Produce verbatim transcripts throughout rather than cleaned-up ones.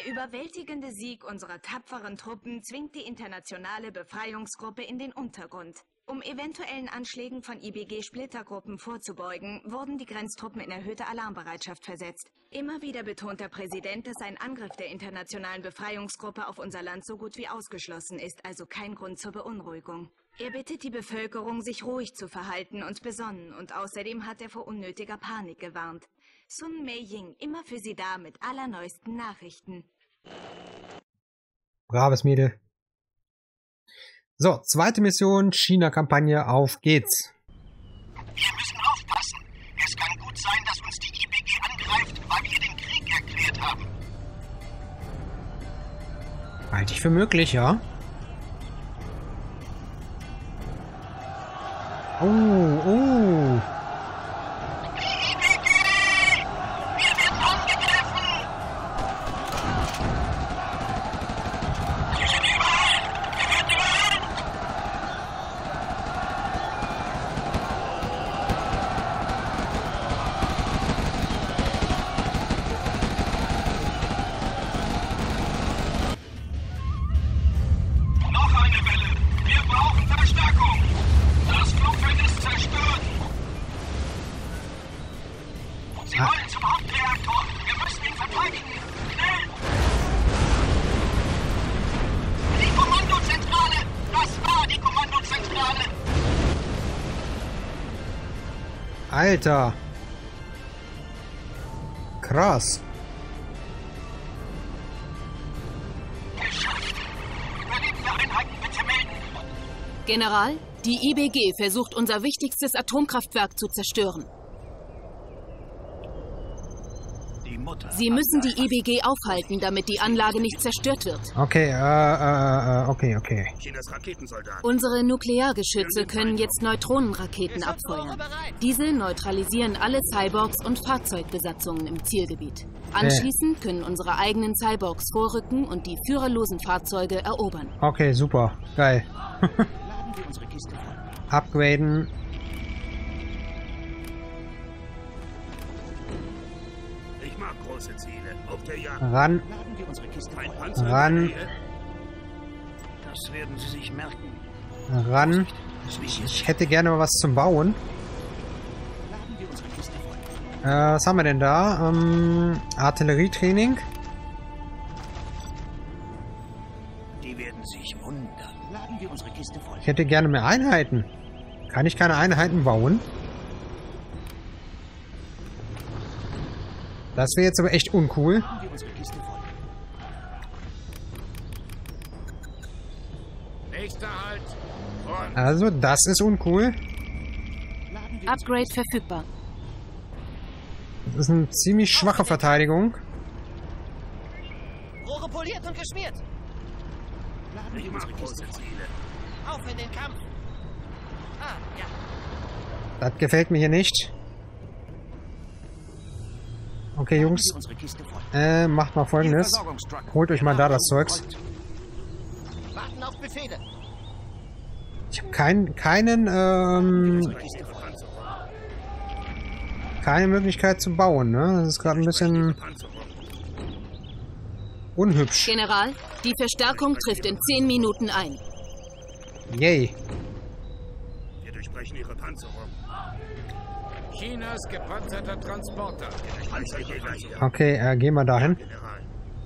Der überwältigende Sieg unserer tapferen Truppen zwingt die internationale Befreiungsgruppe in den Untergrund. Um eventuellen Anschlägen von I B G-Splittergruppen vorzubeugen, wurden die Grenztruppen in erhöhte Alarmbereitschaft versetzt. Immer wieder betont der Präsident, dass ein Angriff der internationalen Befreiungsgruppe auf unser Land so gut wie ausgeschlossen ist, also kein Grund zur Beunruhigung. Er bittet die Bevölkerung, sich ruhig zu verhalten und besonnen, und außerdem hat er vor unnötiger Panik gewarnt. Sun Mei-Ying, immer für Sie da mit allerneuesten Nachrichten. Braves Mädel. So, zweite Mission, China-Kampagne, auf geht's. Wir müssen aufpassen. Es kann gut sein, dass uns die I B G angreift, weil wir den Krieg erklärt haben. Halte ich für möglich, ja. Oh, oh. Die I B G! Wir werden angegriffen! Sie sind überall! Wir werden überall! Noch eine Welle! Wir brauchen Verstärkung! Das Flugfeld ist zerstört! Sie Ah. wollen zum Hauptreaktor! Wir müssen ihn verteidigen! Schnell! Die Kommandozentrale! Das war die Kommandozentrale! Alter. Krass. Geschafft! Überlebende Einheiten bitte melden! General, die I B G versucht, unser wichtigstes Atomkraftwerk zu zerstören. Die Mutter. Sie müssen die I B G aufhalten, damit die Anlage nicht zerstört wird. Okay, äh, äh, äh, okay, okay. Chinas Raketensoldat. Unsere Nukleargeschütze können jetzt Neutronenraketen abfeuern. Diese neutralisieren alle Cyborgs und Fahrzeugbesatzungen im Zielgebiet. Anschließend können unsere eigenen Cyborgs vorrücken und die führerlosen Fahrzeuge erobern. Okay, super. Geil. Laden wir unsere Kiste voll. Upgraden. Ich mag große Ziele. Auf der Jagd. Ran. Laden wir unsere Kiste Ein Panzer Ran. in der Nähe. Das werden Sie sich merken. Ran. Das Visier Ich hätte gerne mal was zum Bauen. Laden wir unsere Kiste voll. Äh, was haben wir denn da? Ähm, Artillerietraining. Die werden sich wundern. Laden wir unsere Kiste voll. Ich hätte gerne mehr Einheiten. Kann ich keine Einheiten bauen? Das wäre jetzt aber echt uncool. Laden wir unsere Kiste voll. Nächster Halt. Und Also, das ist uncool. laden wir Upgrade verfügbar. Das ist eine ziemlich schwache Verteidigung. Rohre poliert und geschmiert. Laden wir unsere Kiste voll. Auf in den Kampf. Ah, ja. Das gefällt mir hier nicht. Okay, Jungs. Laden wir unsere Kiste voll. Äh, macht mal folgendes. Versorgungstruck. Holt euch mal da das Zeugs. Warten auf Befehle. Ich habe kein, keinen, ähm, Unsere Kiste voll. keine Möglichkeit zu bauen, ne? Das ist gerade ein bisschen unhübsch. General, die Verstärkung trifft in zehn Minuten ein. Yay. Wir durchbrechen ihre Panzerung. Chinas gepanzerter Transporter. Panzerjäger hier. Okay, äh, gehen wir dahin. General.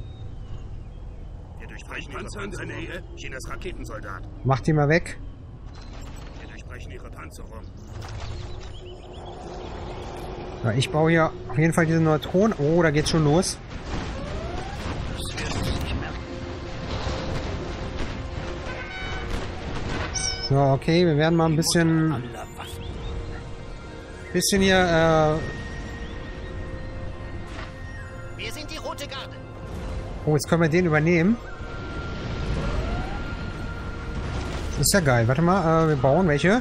Wir durchbrechen ihre Panzerung. In der Nähe. Chinas Raketensoldat. Macht die mal weg. Wir durchbrechen ihre Panzerung. Ja, ich baue hier auf jeden Fall diese Neutronen. Oh, da geht's schon los. Das werden Sie sich merken. So, okay, wir werden mal ein bisschen, Aller Waffen. bisschen hier, äh, Wir sind die Rote Garde. oh, jetzt können wir den übernehmen. Das ist ja geil. Warte mal, äh, wir bauen welche.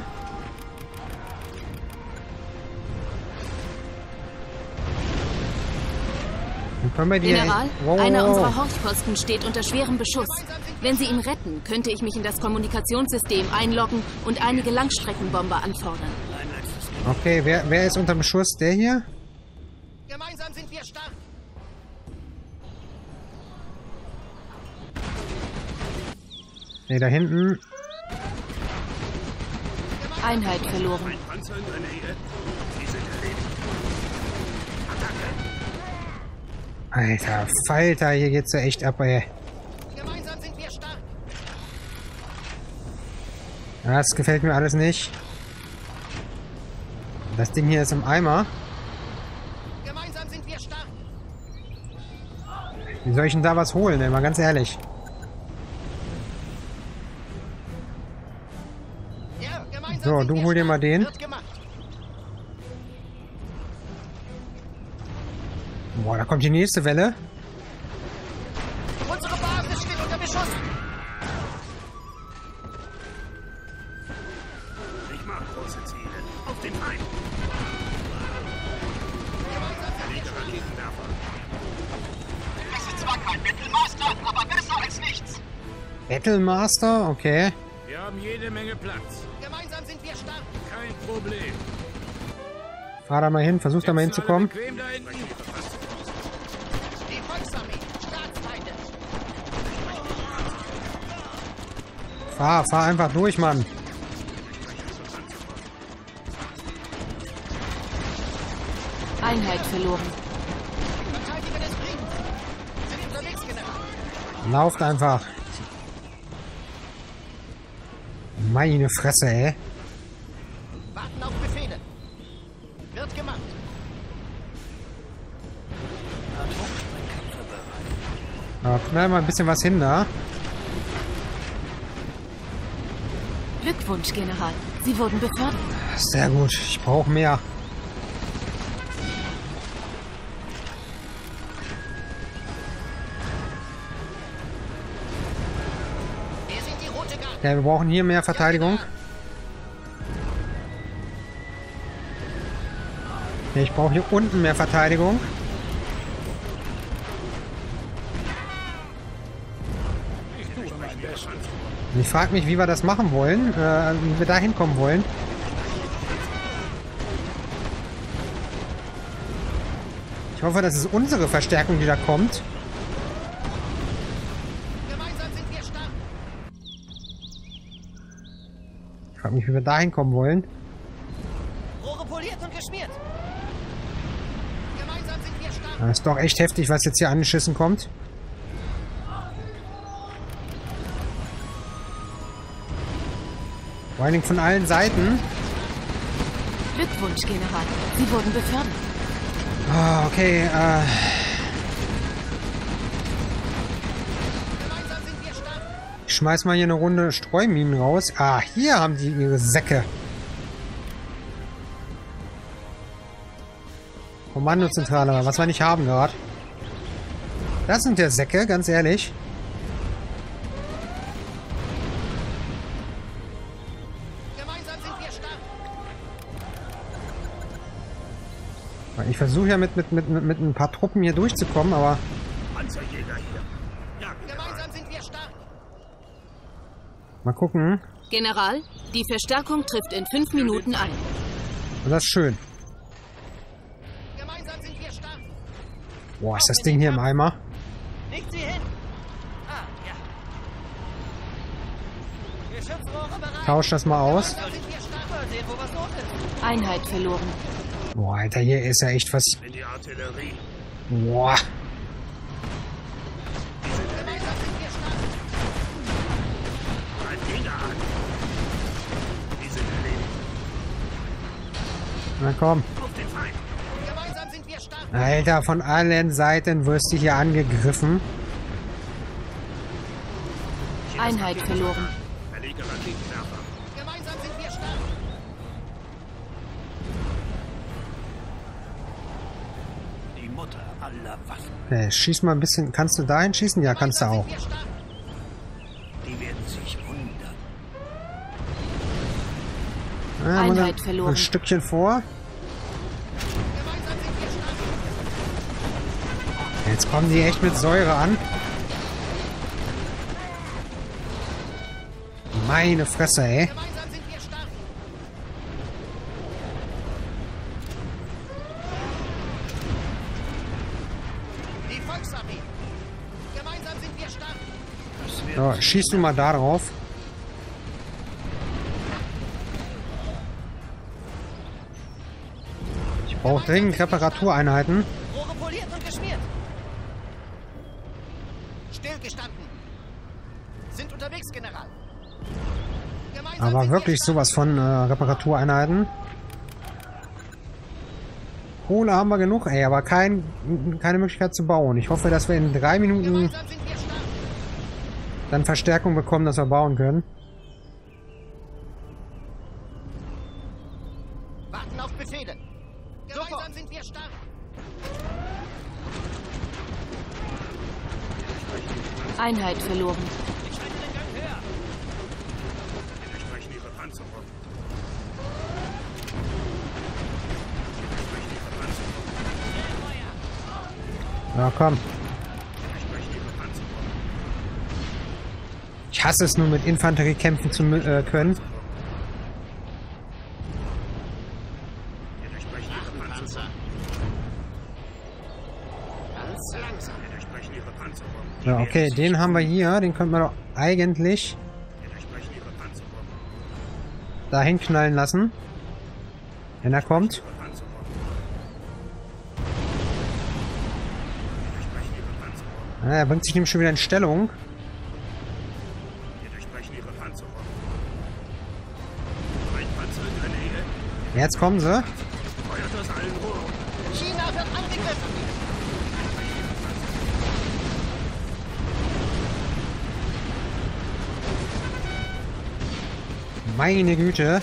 Dann können wir die... General, Wow, einer wow, unserer wow. Horchposten steht unter schwerem Beschuss. Wenn Sie ihn retten, könnte ich mich in das Kommunikationssystem einloggen und einige Langstreckenbomber anfordern. Ein letztes Okay, wer, wer ist unter Beschuss? Der hier? Gemeinsam sind wir stark. Ne, da hinten. Einheit verloren. Panzer in der Nähe. Sie sind erledigt. Alter, Falter, hier geht's ja echt ab, ey. Gemeinsam sind wir stark. Das gefällt mir alles nicht. Das Ding hier ist im Eimer. Gemeinsam sind wir stark. Wie soll ich denn da was holen, ey? Mal ganz ehrlich. Ja, gemeinsam So, sind du wir hol dir stark. mal den. Wird gemacht. Boah, da kommt die nächste Welle. Unsere Basis steht unter Beschuss. Ich mach große Ziele. Auf den Feind. Erlege Raketenwerfer. Es ist zwar kein Battlemaster, aber besser als nichts. Battlemaster? Okay. Wir haben jede Menge Platz. Gemeinsam sind wir stark. Kein Problem. Fahr da mal hin, versuch da mal Sitzt hinzukommen. alle bequem da hinten? Die Volksarmee. Staatsfeinde. Fahr, fahr einfach durch, Mann. Einheit verloren. Verteidiger des Friedens. Sind unterwegs, General. Lauft einfach. Meine Fresse, ey. Warten auf Befehle. Wird gemacht. Ja, knall mal ein bisschen was hin da. Glückwunsch, General. Sie wurden befördert. Sehr gut. Ich brauche mehr. Wir sind die rote Garde. Ja, wir brauchen hier mehr Verteidigung. Ja, ich brauche hier unten mehr Verteidigung. Und ich frage mich, wie wir das machen wollen, äh, wie wir da hinkommen wollen. Ich hoffe, das ist unsere Verstärkung, die da kommt. Gemeinsam sind wir stark. Ich frage mich, wie wir da hinkommen wollen. Rohre poliert und geschmiert. Gemeinsam sind wir stark. Das ist doch echt heftig, was jetzt hier angeschissen kommt. Vor allen Dingen von allen Seiten. Glückwunsch, General. Sie wurden befördert. Ah, okay, äh, Gemeinsam sind wir stark. ich schmeiß mal hier eine Runde Streuminen raus. Ah, hier haben die ihre Säcke. Kommandozentrale, was wir nicht haben gerade. Das sind der Säcke, ganz ehrlich. Gemeinsam sind wir stark. Ich versuche ja mit, mit, mit, mit, mit ein paar Truppen hier durchzukommen, aber Panzerjäger hier. Ja, Gemeinsam sind wir stark. mal gucken. General, die Verstärkung trifft in fünf Minuten ein. Und das ist schön. Gemeinsam sind wir stark. Boah, ist das Ding hier im Eimer. Legt sie hin. Ah, ja. Geschützrohre bereit. Tausch das mal aus. Gemeinsam sind wir stark. Mal sehen, wo was los ist. Einheit verloren. Boah, Alter, hier ist ja echt was. in die Artillerie. Boah. Gemeinsam sind wir stark. Ein Gegner an. Die sind erledigt. Na komm. Auf den Feind. Gemeinsam sind wir stark. Alter, von allen Seiten wirst du hier angegriffen. Einheit verloren. Erlege Raketenwerfer. Gemeinsam sind wir stark. Die Mutter aller Waffen. Äh, schieß mal ein bisschen. Kannst du dahin schießen? Ja, kannst du auch. Gemeinsam sind wir stark. Die werden sich wundern. Ja, muss Einheit ein- verloren. Ein Stückchen vor. Gemeinsam sind wir stark. Jetzt kommen die echt mit Säure an. Meine Fresse, ey. Gemeinsam sind wir stark. Die Volksarmee. Gemeinsam sind wir stark. Das wird So, schießt du mal da drauf. Ich brauche dringend Reparatureinheiten. Rohre poliert und geschmiert. Stillgestanden. Sind unterwegs, General. Gemeinsam Aber sind wirklich wir stark. sowas von äh, Reparatureinheiten. Kohle haben wir genug, ey, aber kein, keine Möglichkeit zu bauen. Ich hoffe, dass wir in drei Minuten Gemeinsam sind wir stark. dann Verstärkung bekommen, dass wir bauen können. Warten auf Befehle. Gemeinsam sind wir stark. Einheit verloren. Ich schalte den Gang höher. Wir durchbrechen ihre Panzerung. Wir durchbrechen ihre Panzerung. Ja, komm. Wir durchbrechen ihre Panzerung. Ich hasse es nur, mit Infanterie kämpfen zu äh, können. Wir durchbrechen ihre Panzerung. Ganz langsam. Wir durchbrechen ihre Panzerung. Ja, okay, den haben wir hier. Den könnten wir doch eigentlich Wir durchbrechen ihre Panzerung. dahin knallen lassen. Wenn er kommt. Ihre Panzerung. Wir durchbrechen ihre Panzerung. Ah, er bringt sich nämlich schon wieder in Stellung. Wir durchbrechen ihre Panzerung. Ein Panzer in der Nähe. Jetzt kommen sie. Feuert aus allen Rohren. China wird angegriffen. Meine Güte.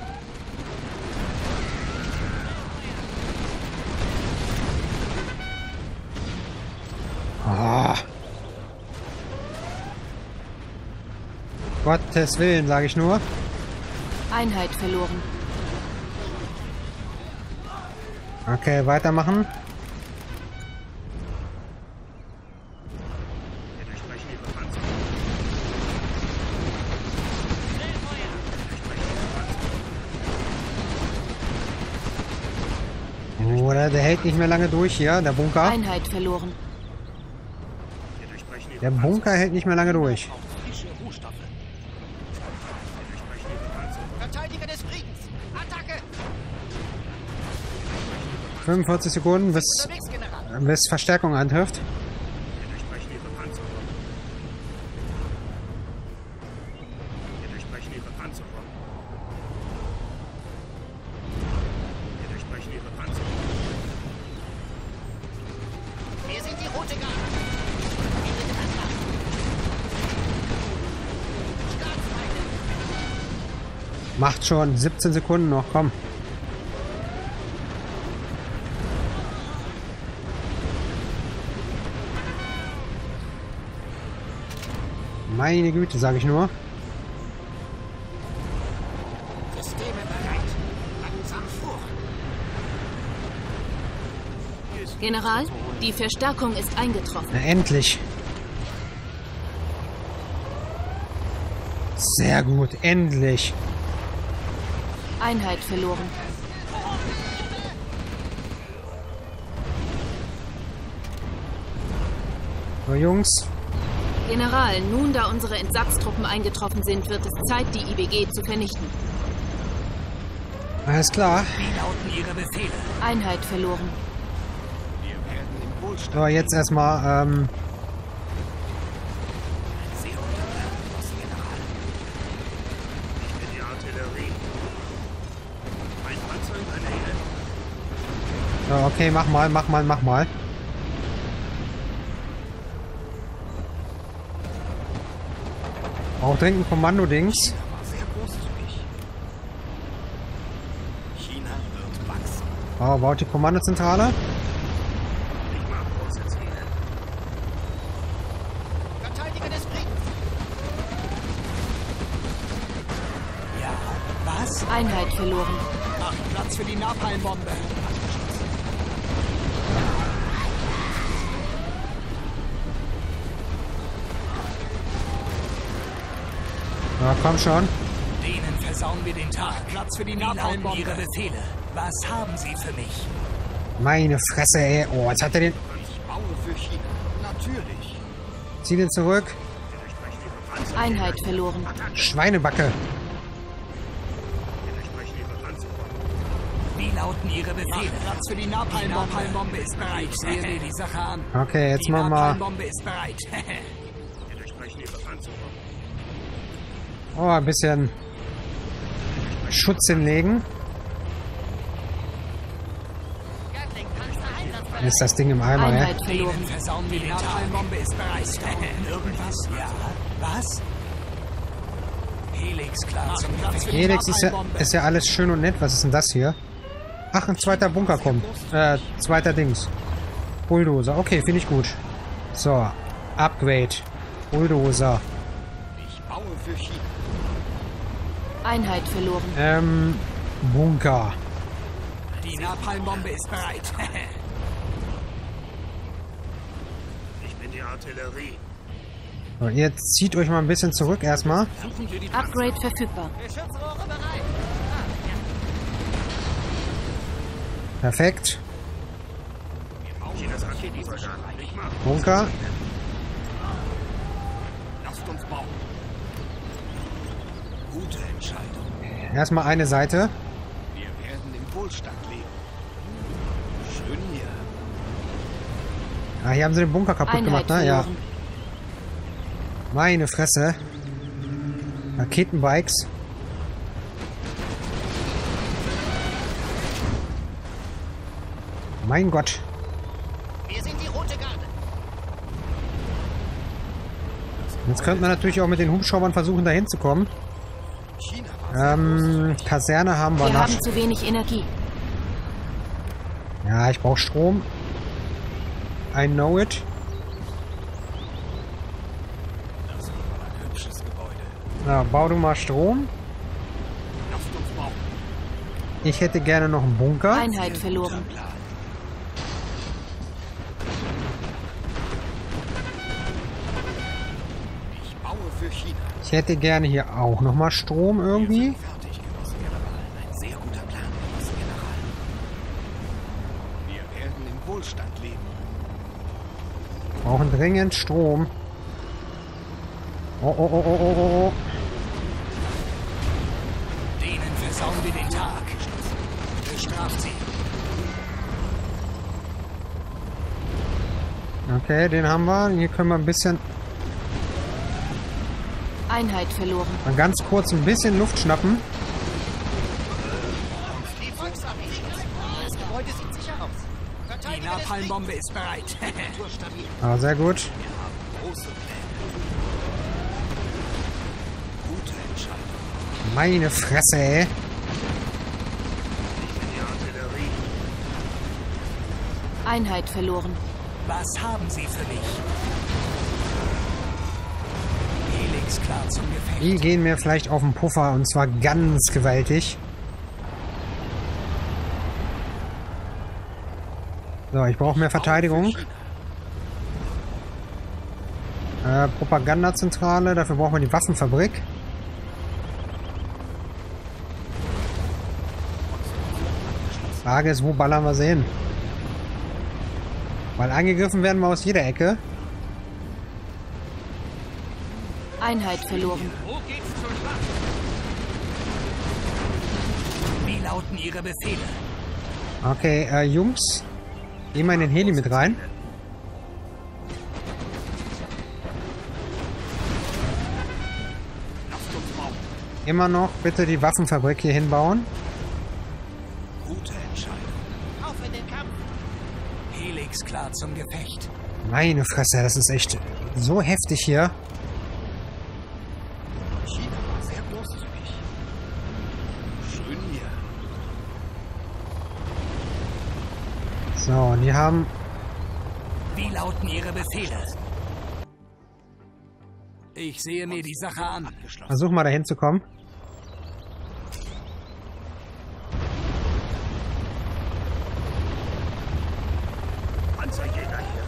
Ah. Gottes Willen, sage ich nur. Einheit verloren. Okay, weitermachen. Wir durchbrechen ihre Panzerung. Oder der hält nicht mehr lange durch hier, der Bunker. Einheit verloren. Wir durchbrechen ihre Der Bunker hält nicht mehr lange durch. Frische Rohstoffe. Wir durchbrechen ihre Panzerung. Verteidiger des Friedens. Attacke. fünfundvierzig Sekunden, bis, Unterwegs, General. bis Verstärkung antrifft. Wir durchbrechen ihre Panzerung. Wir durchbrechen ihre Panzerung. Wir durchbrechen ihre Panzerung. Wir sind die rote Garde. Staatsfeinde. Macht schon siebzehn Sekunden noch, komm. Meine Güte, sage ich nur. Systeme bereit. Langsam vor. General, die Verstärkung ist eingetroffen. Na, endlich. Sehr gut, endlich. Einheit verloren. So, Jungs. General, nun da unsere Entsatztruppen eingetroffen sind, wird es Zeit, die I B G zu vernichten. Alles klar. Wie lauten Ihre Befehle? Einheit verloren. Wir werden im Wohlstand. So, jetzt erstmal, ähm, Sehr unterbreitet, General. Ich bin die Artillerie. Ein Panzer in der Nähe. ja, okay, mach mal, mach mal, mach mal. Auch dringend ein Kommando-Dings. War sehr großzügig. China wird wachsen. Oh, baut die Kommandozentrale. Ich mag große Ziele. Verteidiger des Friedens. Ja, was? Einheit verloren. Macht Platz für die Napalmbombe. Ja, komm schon. Denen versauen wir den Tag. Platz für die Napalmbombe. Ihre Befehle. Was haben Sie für mich? Meine Fresse, ey. Oh, jetzt hat er den... Ich baue für China. Natürlich. Zieh den zurück. Wir durchbrechen ihre Einheit verloren. Schweinebacke. Wie lauten Ihre Befehle? Platz für die Napalmbombe ist bereit. Ich sehe mir die Sache an. Okay, jetzt Die machen wir... Napalmbombe ist bereit. Oh, ein bisschen Schutz hinlegen. Dann ist das Ding im Eimer, ja? Einheit verloren. Versauen wir die Napalmbombe ist bereit. Irgendwas? Ja. Was? Helix klar zum Gefecht. Helix ist ja, ist ja alles schön und nett. Was ist denn das hier? Ach, ein zweiter Bunker kommt. Äh, zweiter Dings. Bulldozer. Okay, finde ich gut. So. Upgrade. Bulldozer. Ich baue für China. Einheit verloren. Ähm, Bunker. Die Napalmbombe ist bereit. Ich bin die Artillerie. So, ihr zieht euch mal ein bisschen zurück erstmal. Upgrade verfügbar. Geschützrohre bereit. Perfekt. Chinas Raketensoldaten. Ich mach. Bunker. Lasst uns bauen. Gute Entscheidung. Erstmal eine Seite. Wir werden im Wohlstand leben. Schön hier. Ah, hier haben sie den Bunker kaputt Einheit gemacht, ne? Ja. verloren. Meine Fresse. Raketenbikes. Mein Gott. Wir sind die rote Garde. Jetzt könnte man natürlich auch mit den Hubschraubern versuchen, da hinzukommen. Ähm, Kaserne haben wir Wir noch. haben zu wenig Energie. Ja, ich brauche Strom. I know it. Na, bau du mal Strom. Ich hätte gerne noch einen Bunker. Einheit verloren. Ich baue für China. Ich hätte gerne hier auch noch mal Strom irgendwie. Fertig, Genosse General. Ein sehr guter Plan, Genosse General. Wir werden im Wohlstand leben. Brauchen dringend Strom. Oh, oh, oh, oh, oh, oh. Denen versauen wir den Tag. Bestraft sie. Okay, den haben wir. Hier können wir ein bisschen, Einheit verloren. mal ganz kurz ein bisschen Luft schnappen. Die Volksarmee. Das Gebäude sieht sicher aus. Die Verteidiger des Napalmbombe ist bereit. Friedhofs stabil. Ah, sehr gut. Große Pläne. Gute Entscheidung. Meine Fresse, ey. Ich bin die Artillerie. Einheit verloren. Was haben Sie für mich? Helix klar zum Gefecht. Die gehen mir vielleicht auf den Puffer und zwar ganz gewaltig. So, ich brauche mehr Verteidigung. Äh, Propagandazentrale, dafür brauchen wir die Waffenfabrik. Frage ist, wo ballern wir sie hin? Weil angegriffen werden wir aus jeder Ecke. Einheit verloren. Wo geht's zur Schlacht? Wie lauten Ihre Befehle? Okay, äh, Jungs. Gehen wir in den Heli mit rein. Lasst uns bauen. Immer noch bitte die Waffenfabrik hier hinbauen. Gute Entscheidung. Auf in den Kampf. Helix klar zum Gefecht. Meine Fresse, das ist echt so heftig hier. China war sehr großzügig. Schön hier. So, und die haben... Wie lauten Ihre Befehle? Ich sehe mir die Sache an. Versuch mal dahin zu kommen. Panzerjäger hier.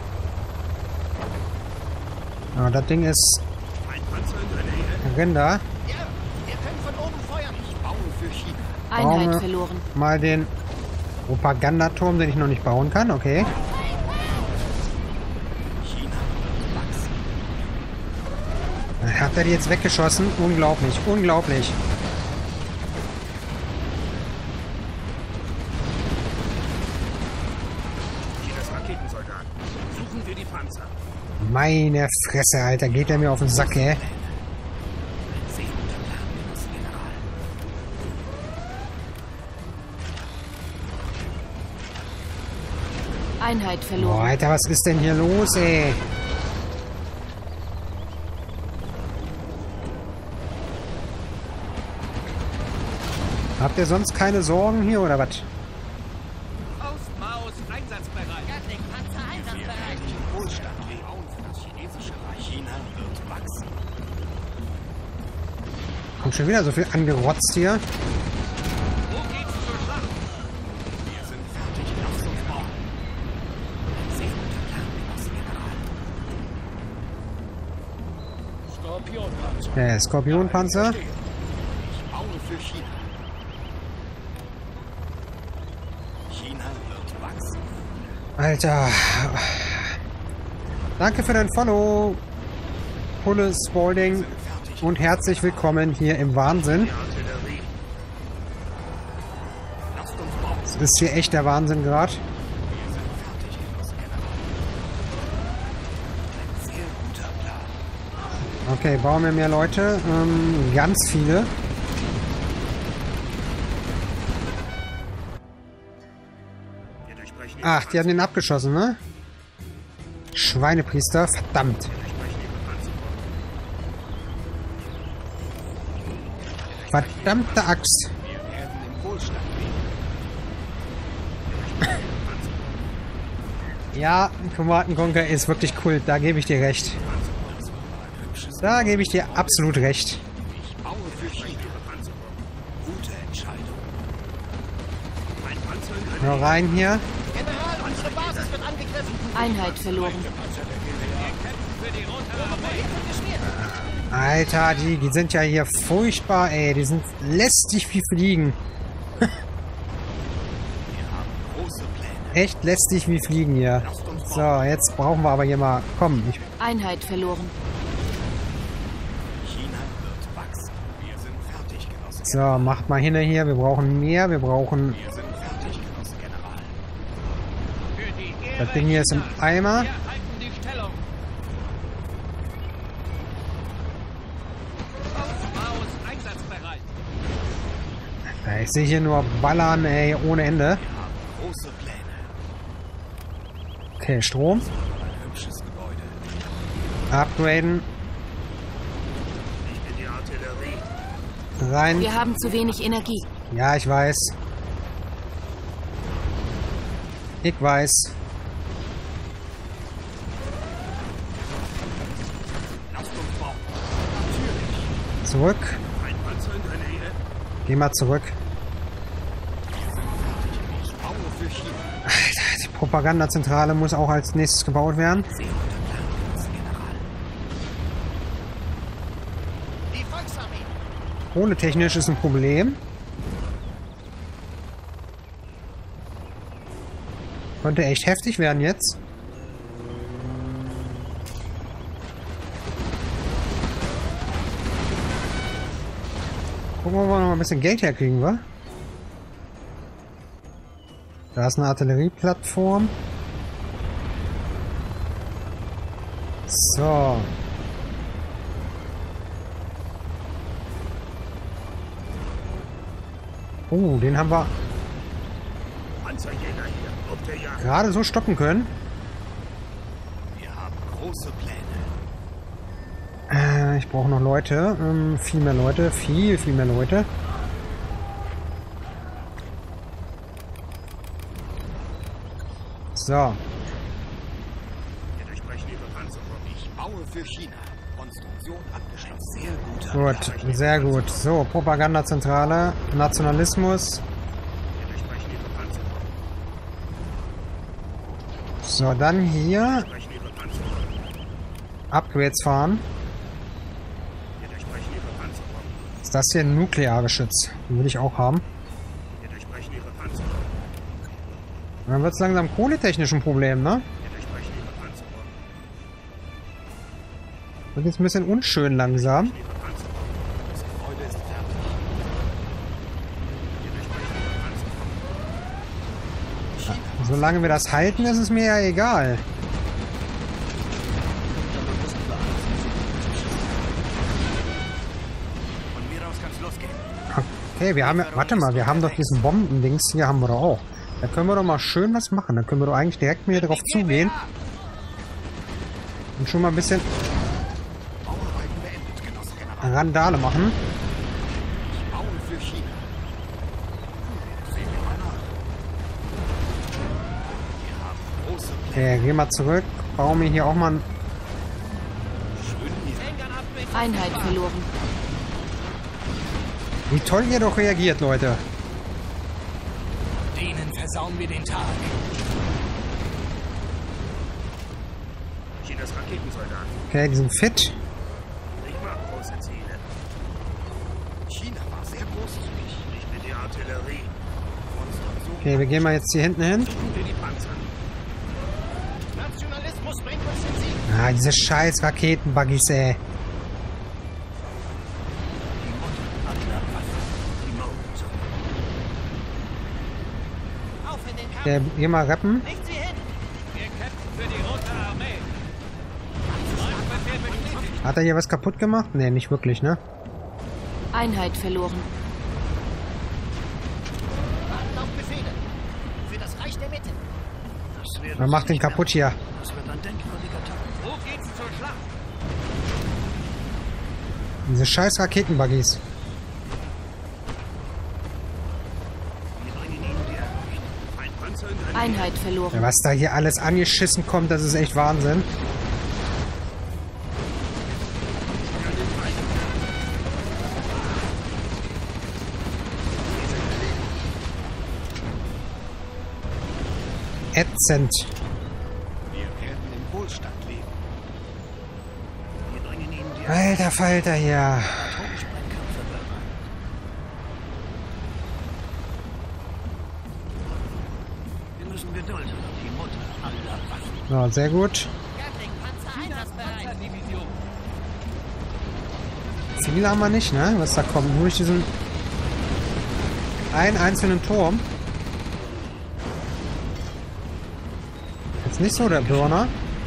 Ja, das Ding ist Ein Panzer in der Nähe. Rinder. Ja, wir können von oben feuern. Ich baue für China. Einheit Bauen wir verloren. mal den Propagandaturm, den ich noch nicht bauen kann. Okay. China wachsen. Hat er die jetzt weggeschossen? Unglaublich, unglaublich. Chinas Raketensoldaten. Suchen wir die Panzer. Meine Fresse, Alter. Geht der mir auf den Sack, ey? Einheit verloren. Boah, Alter, was ist denn hier los, ey? Habt ihr sonst keine Sorgen hier, oder was? Auf Maus, einsatzbereit. Gatling-Panzer einsatzbereit. Wohlstand wie Raum für das chinesische Reich. China wird wachsen. Kommt schon wieder so viel angerotzt hier. Wo geht's zur Schlacht? Wir sind fertig. Lasst uns bauen. Ein sehr guter Plan, Genosse General. Skorpionpanzer. Der Skorpionpanzer. Ich baue für China. China wird wachsen. Alter. Danke für dein Follow. Pulle Spalding. Und herzlich willkommen hier im Wahnsinn. Die Artillerie. Lasst uns bauen. Es ist hier echt der Wahnsinn gerade. Wir sind fertig, Genosse General. Ein sehr guter Plan. Okay, bauen wir mehr Leute. Ähm, ganz viele. Wir durchbrechen Ach, die haben den abgeschossen, ne? Schweinepriester, verdammt. ihre Panzer. Verdammte Axt. Wir werden im Wohlstand leben. Ja, Command and Conquer ist wirklich cool. Da gebe ich dir recht. Da gebe ich dir absolut recht. Ich baue für China. Gute Entscheidung. Ein Panzer in eine Nur rein hier. General, unsere Basis wird angegriffen. Einheit verloren. Für die Rote Armee. Alter, die, die sind ja hier furchtbar, ey. Die sind lästig wie Fliegen. Wir haben große Pläne. Echt lästig wie Fliegen hier. So, jetzt brauchen wir aber hier mal... Komm, ich, Einheit verloren. China wird wachsen. Wir sind fertig, Genosse so, General. macht mal hin hier. Wir brauchen mehr. Wir brauchen... Wir sind fertig, Genosse General. Für die Ehre Das Ding hier ist im Chinas. Eimer. Wir halten die Stellung. Auf Maus, einsatzbereit. Ja, ich sehe hier nur Ballern, ey, ohne Ende. Wir haben große Pläne. Okay, Strom. Ein hübsches Gebäude. Upgraden. nicht in die Artillerie. Rein. Wir haben zu wenig Energie. Ja, ich weiß. Ich weiß. Lasst uns bauen. Zurück. Ein Panzer in deine Nähe. Geh mal zurück. Ich baue für China. Alter, die Propagandazentrale muss auch als nächstes gebaut werden. Sehr guter Plan, Genosse General. Die Volksarmee. Kohletechnisch ist ein Problem. Könnte echt heftig werden jetzt. Gucken wir, ob wir noch ein bisschen Geld herkriegen, wa? Da ist eine Artillerieplattform. So. Oh, den haben wir Panzerjäger hier. Auf der Jagd. gerade so stoppen können. Wir haben große Pläne. Äh, ich brauche noch Leute. Ähm, viel mehr Leute. Viel, viel mehr Leute. So. Wir durchbrechen ihre Panzerung. Ich baue für China. Konstruktion abgeschlossen. Sehr guter Gut, Plan. sehr gut. So, Propagandazentrale, Nationalismus. Wir durchbrechen ihre Panzerung. So, dann hier Wir durchbrechen ihre Panzerung. Upgrades fahren. Wir durchbrechen ihre Panzerung. Ist das hier ein Nukleargeschütz? Den will ich auch haben. Wir durchbrechen ihre Panzerung. Und dann wird es langsam kohletechnisch ein Problem, ne? Wir durchbrechen ihre Panzerung. Und jetzt ein bisschen unschön langsam. Solange wir das halten, ist es mir ja egal. Okay, wir haben ja... Warte mal, wir haben doch diesen Bombendings hier, haben wir doch auch. Da können wir doch mal schön was machen. Da können wir doch eigentlich direkt mehr drauf zugehen. Und schon mal ein bisschen Randale machen. Okay, geh mal zurück. Bauen wir hier auch mal ein... Einheit verloren. Wie toll ihr doch reagiert, Leute. Denen versauen wir den Tag. Chinas Raketensoldaten. Okay, die sind fit. Ich mag große Ziele. China war sehr großzügig. Nicht mit der Artillerie. Okay, wir gehen mal jetzt hier hinten hin. Suchen wir die Panzer. Nationalismus bringt uns den Sieg. Ah, diese scheiß Raketenbuggies, ey. Auf in den Kampf. Okay, geh mal rappen. Legt sie hin. Wir kämpfen für die Rote Armee. Marschbefehl bestätigt. Hat er hier was kaputt gemacht? Ne, nicht wirklich, ne? Einheit verloren. Warten auf Befehle. Für das Reich der Mitte. Man macht den kaputt hier. Das wird ein denkwürdiger Tag. Wo geht's zur Schlacht? Diese scheiß Raketenbuggies. Wir bringen ihnen die Erreicht. Ein Panzer in eine Einheit verloren. Ja, was da hier alles angeschissen kommt, das ist echt Wahnsinn. Ätzend. Wir werden im Wohlstand leben. Wir bringen ihnen die Alter Falter hier. Atomsprengköpfe bereit. Wir müssen Geduld haben. Die Mutter aller Waffen. So, sehr gut. Gatling-Panzer einsatzbereit. Viele haben wir nicht, ne? Was da kommt. Nur durch diesen einen einzelnen Turm. Jetzt nicht so der Burner.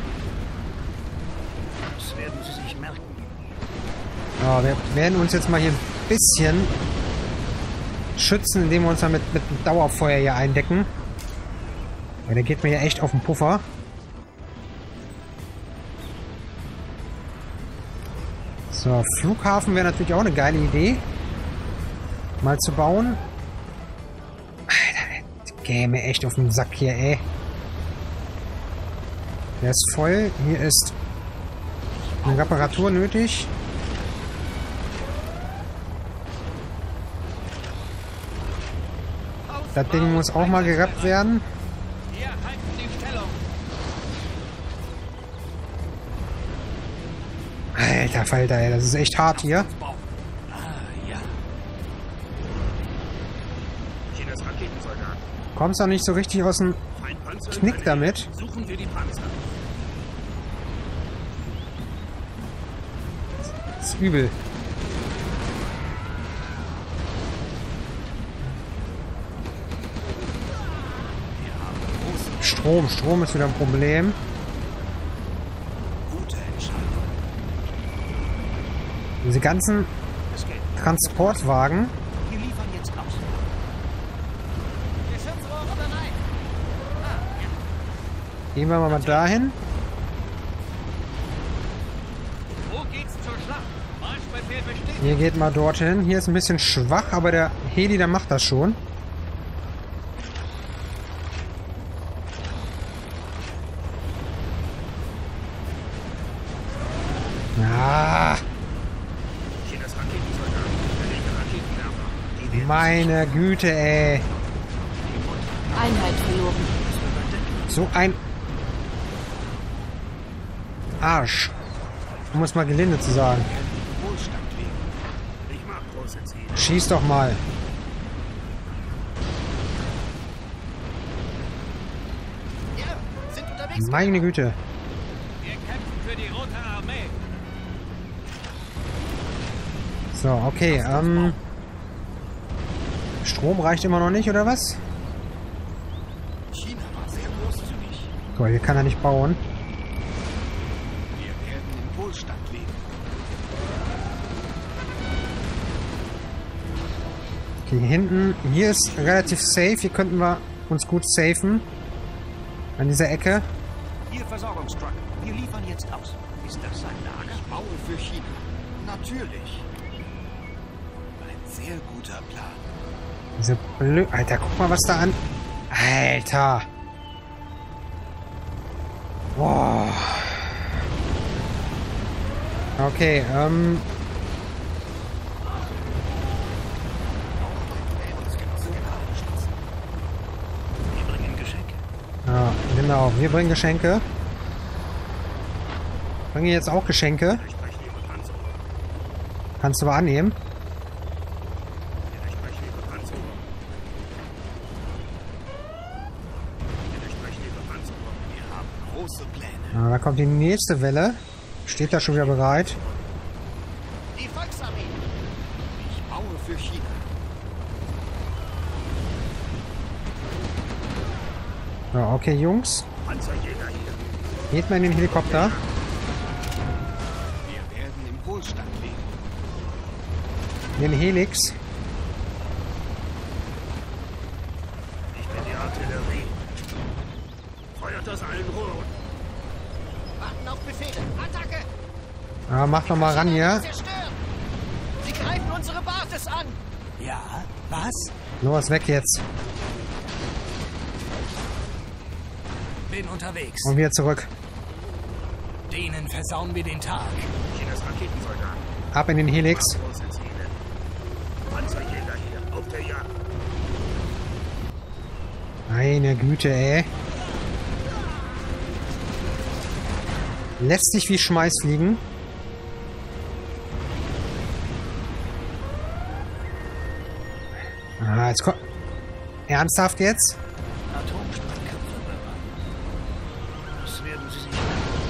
Das werden sie sich merken. Ja, wir werden uns jetzt mal hier ein bisschen schützen, indem wir uns dann mit, mit Dauerfeuer hier eindecken. Ja, der geht mir ja echt auf den Puffer. So, Flughafen wäre natürlich auch eine geile Idee. Mal zu bauen. Alter, der geht mir echt auf den Sack hier, ey. Der ist voll. Hier ist eine Reparatur nötig. Das Ding muss auch mal gerappt werden. Wir halten die Stellung. Alter Falter, ey, das ist echt hart hier. Ah, ja. Chinas Raketensoldaten. Kommst doch nicht so richtig aus dem Feindpanzer in Knick eine damit. Nähe. Suchen wir die Panzer. Das ist übel. Strom, Strom ist wieder ein Problem. Gute Entscheidung. Diese ganzen Es geht. Transportwagen. Wir liefern jetzt aus. Geschützrohre bereit. Ah, ja. Gehen wir mal dahin. Wo geht's zur Schlacht? Marschbefehl bestätigt. Hier geht mal dorthin. Hier ist ein bisschen schwach, aber der Heli, der macht das schon. Ah, Chinas Raketensoldaten. Verlegte Raketenwerfer. Die werden meine Güte, ey. Einheit verloren. So ein Arsch. Um es mal gelinde zu sagen. Im Wohlstand leben. Ich mag große Ziele. Schieß doch mal. Ja, sind unterwegs. Meine Güte. Wir kämpfen für die Rote Armee. So, okay, ähm... Strom reicht immer noch nicht, oder was? China war sehr großzügig. Guck mal, hier kann er nicht bauen. Wir werden im Wohlstand leben. Okay, hier hinten, hier ist relativ safe. Hier könnten wir uns gut safen. An dieser Ecke. Ihr Versorgungstruck, wir liefern jetzt aus. Ist das ein Lager? Ich baue für China. Natürlich. Ein sehr guter Plan. Diese blöd... Alter, guck mal, was da an... Alter. Boah. Okay, ähm... Wir bringen Geschenke. Ja, genau. Wir bringen Geschenke. Bringen jetzt auch Geschenke. Ich spreche lieber Panzer. Kannst du aber annehmen. Ich spreche lieber Panzer. Ich spreche lieber Panzer. Wir haben große Pläne. Ja, da kommt die nächste Welle. Steht da schon wieder bereit. Die Volksarmee. Ich baue für China. Ja, okay, Jungs. Panzerjäger hier. Geht mal in den Helikopter. Wir werden im Wohlstand leben. In den Helix. Ich bin die Artillerie. Feuert aus allen Rohren. Warten auf Befehle. Attacke! Ja, mach doch mal ran hier. Zerstört! Sie greifen unsere Basis an! Ja, was? Los, weg jetzt. Bin unterwegs. Und wieder zurück. Denen versauen wir den Tag. Chinas Raketensoldaten. Ab in den Helix. Große Ziele. Panzerjäger hier. Auf der Jagd. Meine Güte, ey. Lässt sich wie Schmeiß fliegen. Ah, jetzt kommt... Ernsthaft jetzt? Atomsprengköpfe bewahren. Das werden sie sich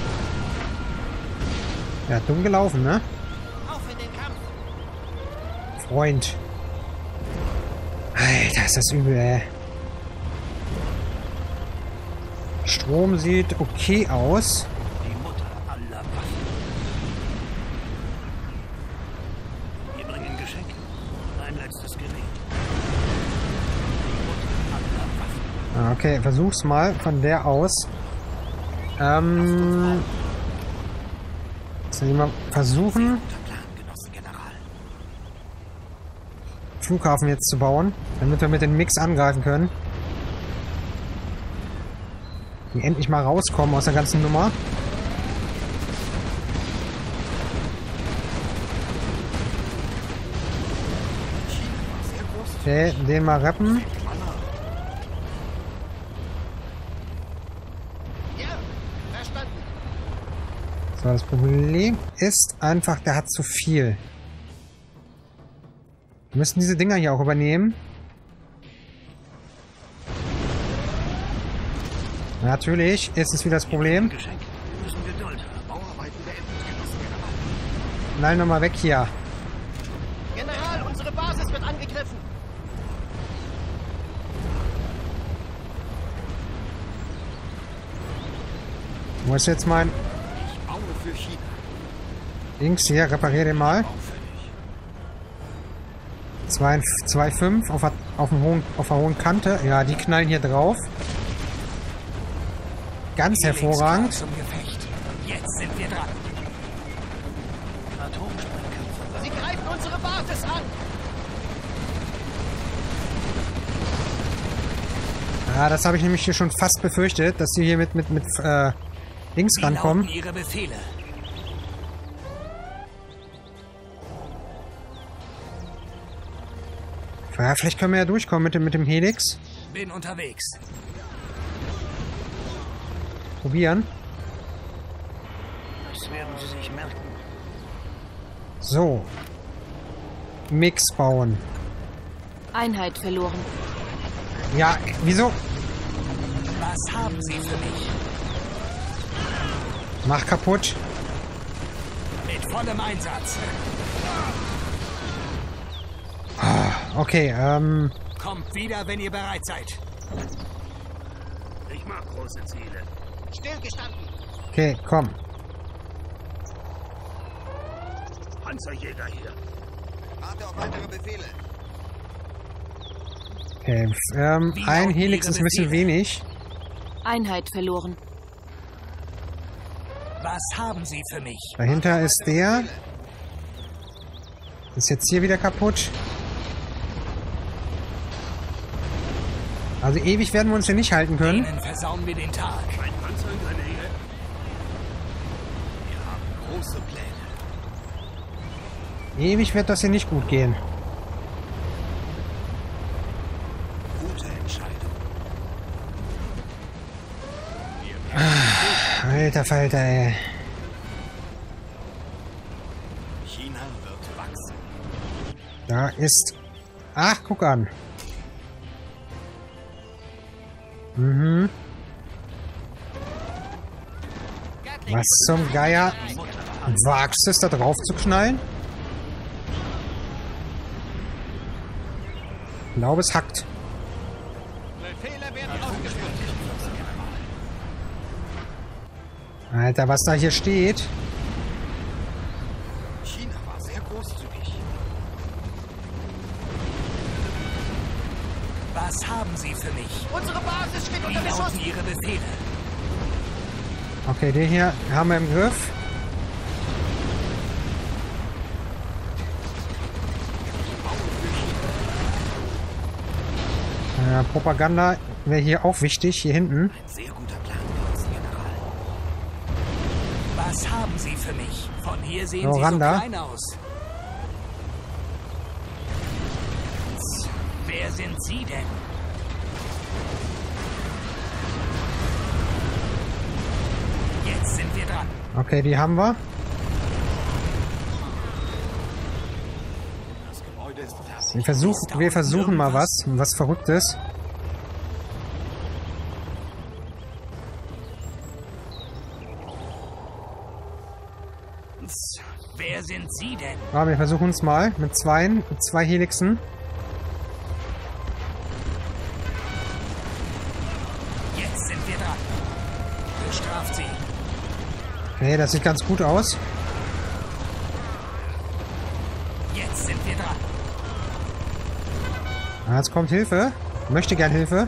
Ja, dumm gelaufen, ne? Auf in den Kampf! Freund. Alter, ist das übel, ey. Strom sieht okay aus. die Mutter aller Waffen. Wir bringen Geschenke. Ein letztes Gerät. Die Mutter aller Waffen. Ah, okay, versuch's mal von der aus. Ähm... Jetzt mal versuchen, Guter Plan, Genosse General. Flughafen jetzt zu bauen, damit wir mit dem Mix angreifen können. Und endlich mal rauskommen aus der ganzen Nummer. Okay, den mal rappen. Ja, verstanden. So, das Problem ist einfach, der hat zu viel. Wir müssen diese Dinger hier auch übernehmen. Natürlich ist es wieder das Problem. Geschenk. Wir müssen Geduld haben. Bauarbeiten beendet, Genosse General. Nein, nochmal weg hier. General, unsere Basis wird angegriffen! Wo ist jetzt mein Ich baue für China. Dings hier? Reparier den mal. Baufällig. zwei Komma fünf auf, der- auf, dem hohen, auf der hohen Kante. Ja, die knallen hier drauf. Ganz hervorragend. Zum Gefecht. Jetzt sind wir dran. Atomsprengköpfe. Sie greifen unsere Basis an! Ja, das habe ich nämlich hier schon fast befürchtet, dass sie hier mit, mit, mit äh, Dings Wie rankommen. lauten Ihre Befehle? Ja, vielleicht können wir ja durchkommen mit dem, mit dem Helix. Bin unterwegs. Probieren. Das werden Sie sich merken. So. Mix bauen. Einheit verloren. Ja, wieso? Was haben Sie für mich? Mach kaputt. Mit vollem Einsatz. okay, ähm... Kommt wieder, wenn ihr bereit seid. Ich mag große Ziele. Stillgestanden. Okay, komm. Panzerjäger hier. Warte auf weitere Befehle. Okay, ähm, ein Helix ist ein bisschen wenig. Einheit verloren. Was haben Sie für mich? Dahinter ist der. Ist jetzt hier wieder kaputt. Also ewig werden wir uns hier nicht halten können. Denen versauen wir den Tag. Ein Panzer in der Nähe. Wir haben große Pläne. Ewig wird das hier nicht gut gehen. Gute Entscheidung. Alter Falter, ey. China wird wachsen. Da ist... Ach, guck an. Mhm. Was zum Geier? Wagst du es, da drauf zu knallen? Ich glaube, es hackt. Befehle werden ausgeführt. Alter, was da hier steht. China war sehr großzügig. Was haben Sie für mich? Unsere Basis steht Wie unter Beschuss. lauten Ihre Befehle? Okay, den hier haben wir im Griff. Äh, Propaganda wäre hier auch wichtig, hier hinten. Ein sehr guter Plan für uns, General. Was haben Sie für mich? Von hier sehen So, Sie Randa. so klein aus. Wer sind Sie denn? Jetzt sind wir dran. Okay, die haben wir. Das Gebäude ist fertig. Wir versuchen, wir versuchen mal was. Was Verrücktes. Wer sind Sie denn? Aber wir versuchen es mal mit zwei, mit zwei Helixen. Jetzt sind wir dran. Bestraft Sie. Okay, das sieht ganz gut aus. Jetzt sind wir dran. Ah, jetzt kommt Hilfe. Möchte gern Hilfe.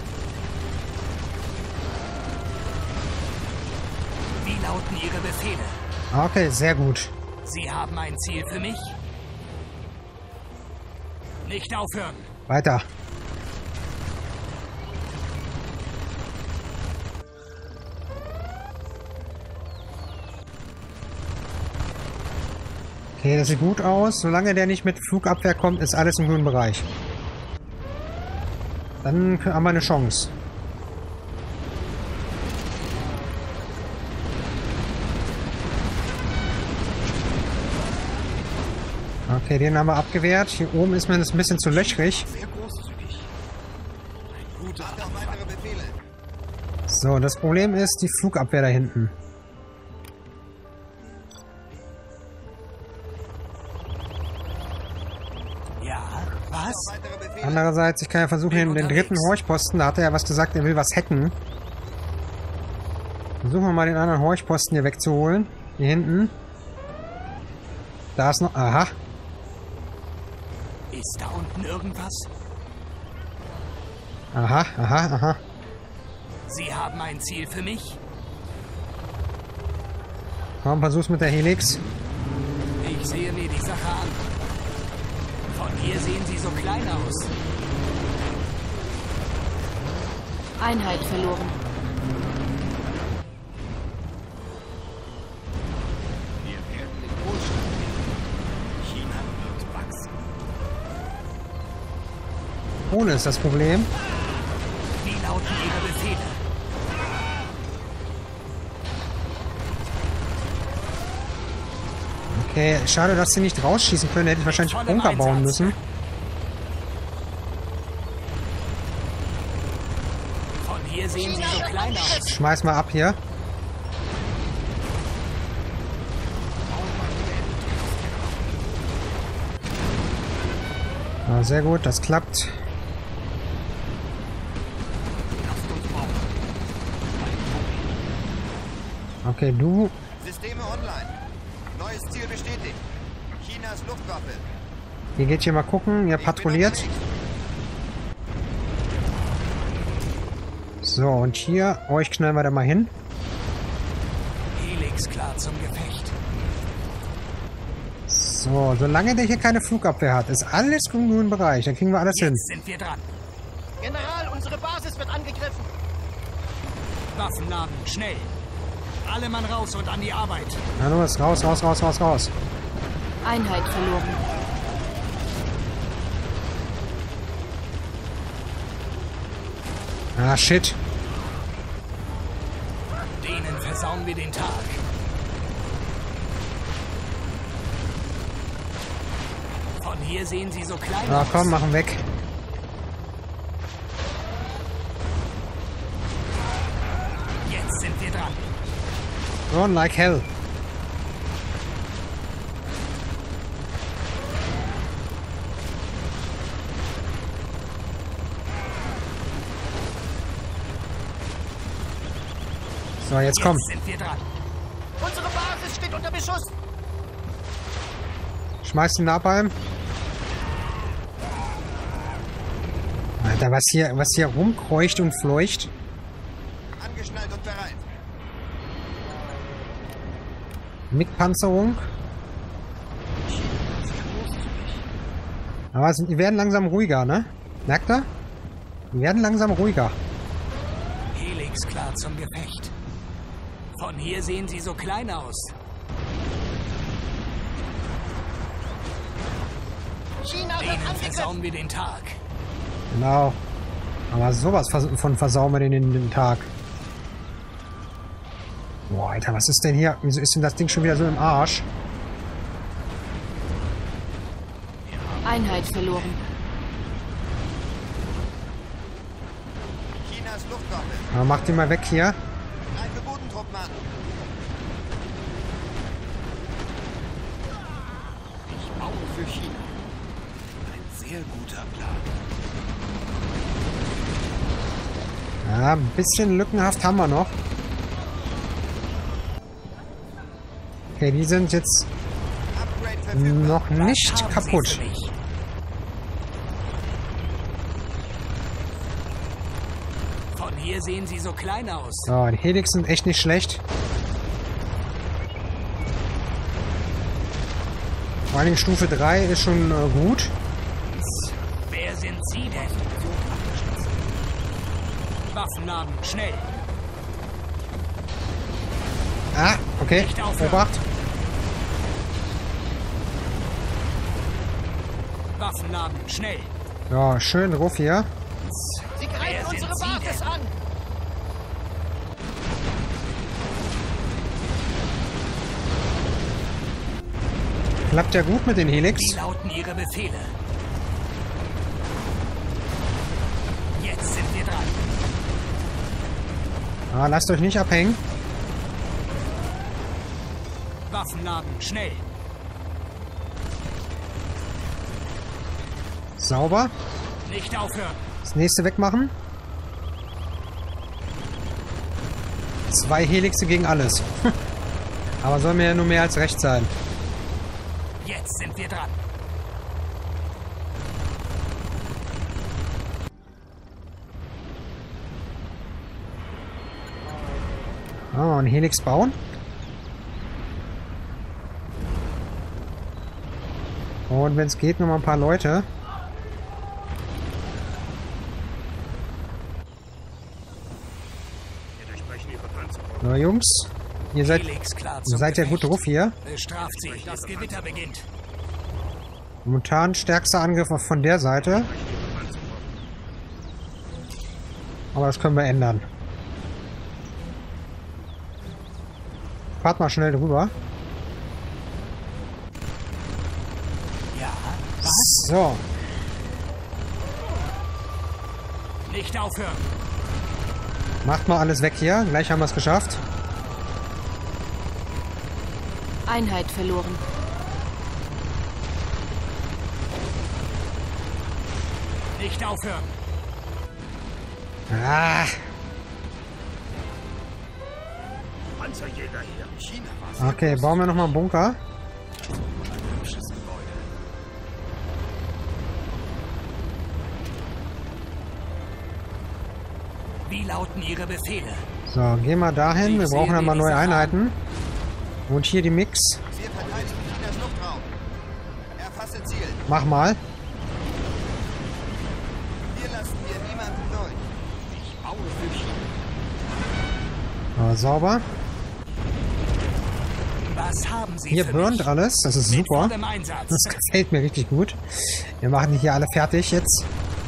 Wie lauten Ihre Befehle? Okay, sehr gut. Sie haben ein Ziel für mich? Nicht aufhören. Weiter. Okay, das sieht gut aus. Solange der nicht mit Flugabwehr kommt, ist alles im grünen Bereich. Dann haben wir eine Chance. Okay, den haben wir abgewehrt. Hier oben ist mir das ein bisschen zu löchrig. Sehr großzügig. Ein guter Warte auf weitere Befehle. So, das Problem ist die Flugabwehr da hinten. Ja, was? Weitere Befehle. Andererseits, ich kann ja versuchen, den, den dritten Horchposten, da hat er ja was gesagt, er will was hacken. Versuchen wir mal den anderen Horchposten hier wegzuholen. Hier hinten. Da ist noch... Aha. Ist da unten irgendwas? Aha, aha, aha. Sie haben ein Ziel für mich? Komm, versuch's mit der Helix. Ich sehe mir die Sache an. Von hier sehen Sie so klein aus. Einheit verloren. Wir werden den Wohlstand finden. China wird wachsen. Ohne ist das Problem. Wie lauten Ihre Befehle? Okay, schade, dass sie nicht rausschießen können. Hätte ich wahrscheinlich Voll im Bunker bauen Einsatz. müssen. Von hier sehen Sie so klein aus. Schmeiß mal ab hier. Ah, sehr gut, das klappt. Okay, du. Systeme online. Neues Ziel bestätigt. Chinas Luftwaffe. Hier geht hier mal gucken. Ihr patrouilliert. So, und hier. Euch knallen wir da mal hin. Helix klar zum Gefecht. So, solange der hier keine Flugabwehr hat, ist alles im grünen Bereich. Dann kriegen wir alles hin. Jetzt sind wir dran. General, unsere Basis wird angegriffen. Waffenladen, schnell. Alle Mann raus und an die Arbeit. Na los, raus, raus, raus, raus, raus. Einheit verloren. Ah, shit. Denen versauen wir den Tag. Von hier sehen sie so klein Na aus. komm, machen weg. Jetzt sind wir dran. Run like hell. So, jetzt komm. Jetzt sind wir dran. Unsere Basis steht unter Beschuss. Schmeiß den Napalm. Alter, was hier, was hier rumkreucht und fleucht. Angeschnallt und bereit. Mit Panzerung. Aber es, die werden langsam ruhiger, ne? Merkt ihr? Die werden langsam ruhiger. Helix klar zum Gefecht. Von hier sehen sie so klein aus. China wird Denen angegriffen. versauen wir den Tag. Genau. Aber sowas von versauen wir den in den Tag. Boah, Alter, was ist denn hier? Wieso ist denn das Ding schon wieder so im Arsch? Einheit verloren. Chinas Luftwaffe. Aber mach den mal weg hier. Greife Bodentruppen an. Ich baue für China. Ein sehr guter Plan. Ja, ein bisschen lückenhaft haben wir noch. Okay, die sind jetzt Upgrade verfügbar. noch nicht Was haben kaputt. Sie für mich? Von hier sehen sie so klein aus. So, die Helix sind echt nicht schlecht. Vor allem Stufe drei ist schon äh, gut. Wer sind Sie denn? Waffenladen, schnell. Ah, okay. Nicht aufhören. Obacht. Waffenladen, schnell. Ja, schön drauf hier. Sie Wer greifen sind unsere Sie Basis denn? an. Klappt ja gut mit den Helix. Wie lauten Ihre Befehle? Jetzt sind wir dran. Ah, lasst euch nicht abhängen. Waffenladen, schnell. Sauber. Nicht aufhören. Das nächste wegmachen. Zwei Helixe gegen alles. Aber soll mir ja nur mehr als recht sein. Jetzt sind wir dran. Ah, einen Helix bauen. Und wenn es geht, noch mal ein paar Leute. Wir durchbrechen ihre Panzerung. So, Jungs. Ihr seid, Helix klar ihr zum seid ja gut Gefecht. drauf hier. Bestraft sie. Das Gewitter beginnt. Momentan stärkster Angriff von der Seite. Brechen ihre Panzerung. Aber das können wir ändern. Fahrt mal schnell drüber. Ja. So. Nicht aufhören. Macht mal alles weg hier. Gleich haben wir es geschafft. Einheit verloren. Nicht aufhören. Ah. Panzerjäger hier. China war Okay, bauen wir nochmal einen Bunker. Ein hübsches Gebäude. Wie lauten Ihre Befehle? So, gehen wir dahin. Wir brauchen dann mal neue Einheiten. Und hier die Mix. Wir verteidigen Chinas Luftraum. Erfasse Ziel. Mach mal. Hier lassen wir niemanden durch. Ich baue für China. So, sauber. Was haben Sie Hier für burnt mich? alles. Das ist Mit super. vollem Einsatz. Das gefällt mir richtig gut. Wir machen die hier alle fertig jetzt.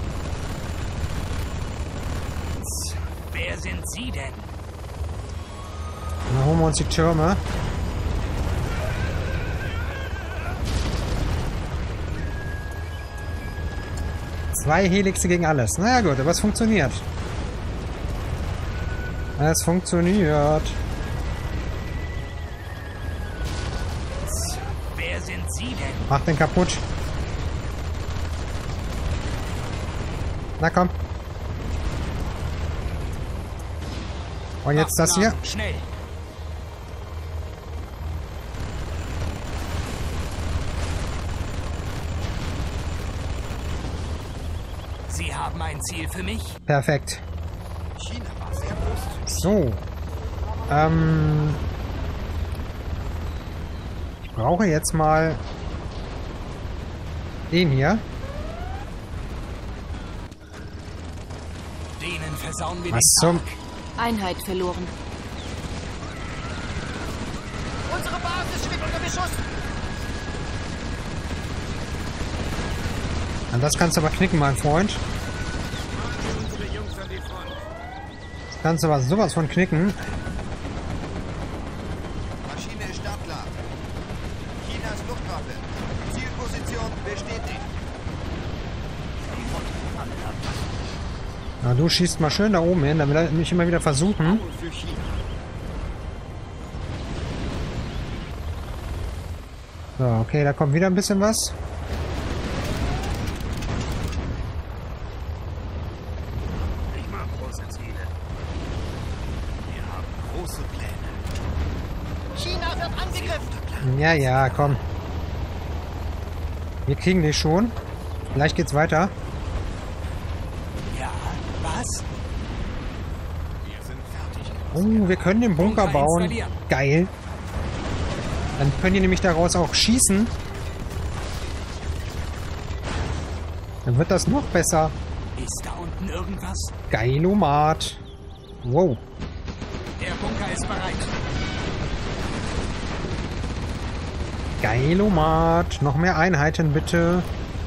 Wer sind Sie denn? Dann holen wir uns die Türme. Zwei Helixe gegen alles. Naja gut, aber es funktioniert. Es funktioniert. Wer sind Sie denn? Mach den kaputt. Na komm. Und jetzt das hier. Waffen schnell. Sie haben ein Ziel für mich? Perfekt. China war sehr großzügig. So. Ähm. Ich brauche jetzt mal den hier. Denen versauen wir Was den zum... Tag. Einheit verloren. Unsere Basis steht unter Beschuss. An das kannst du aber knicken, mein Freund. unsere Jungs an die Front. Das kannst du aber sowas von knicken. Maschine ist startklar. Chinas Luftwaffe. Zielposition bestätigt. Na, du schießt mal schön da oben hin, damit er mich immer wieder versuchen. Für China. So, okay, da kommt wieder ein bisschen was. Ich mag große Ziele. Wir haben große Pläne. China wird angegriffen. Ja, ja, komm. Wir kriegen die schon. Vielleicht geht's weiter. Ja, was? Wir sind fertig. Oh, wir können den Bunker Bunker bauen. installieren. Geil. Dann können die nämlich daraus auch schießen. Dann wird das noch besser. Ist da unten irgendwas? Geilomat. Wow. Der Bunker ist bereit. Geilomat. Noch mehr Einheiten, bitte.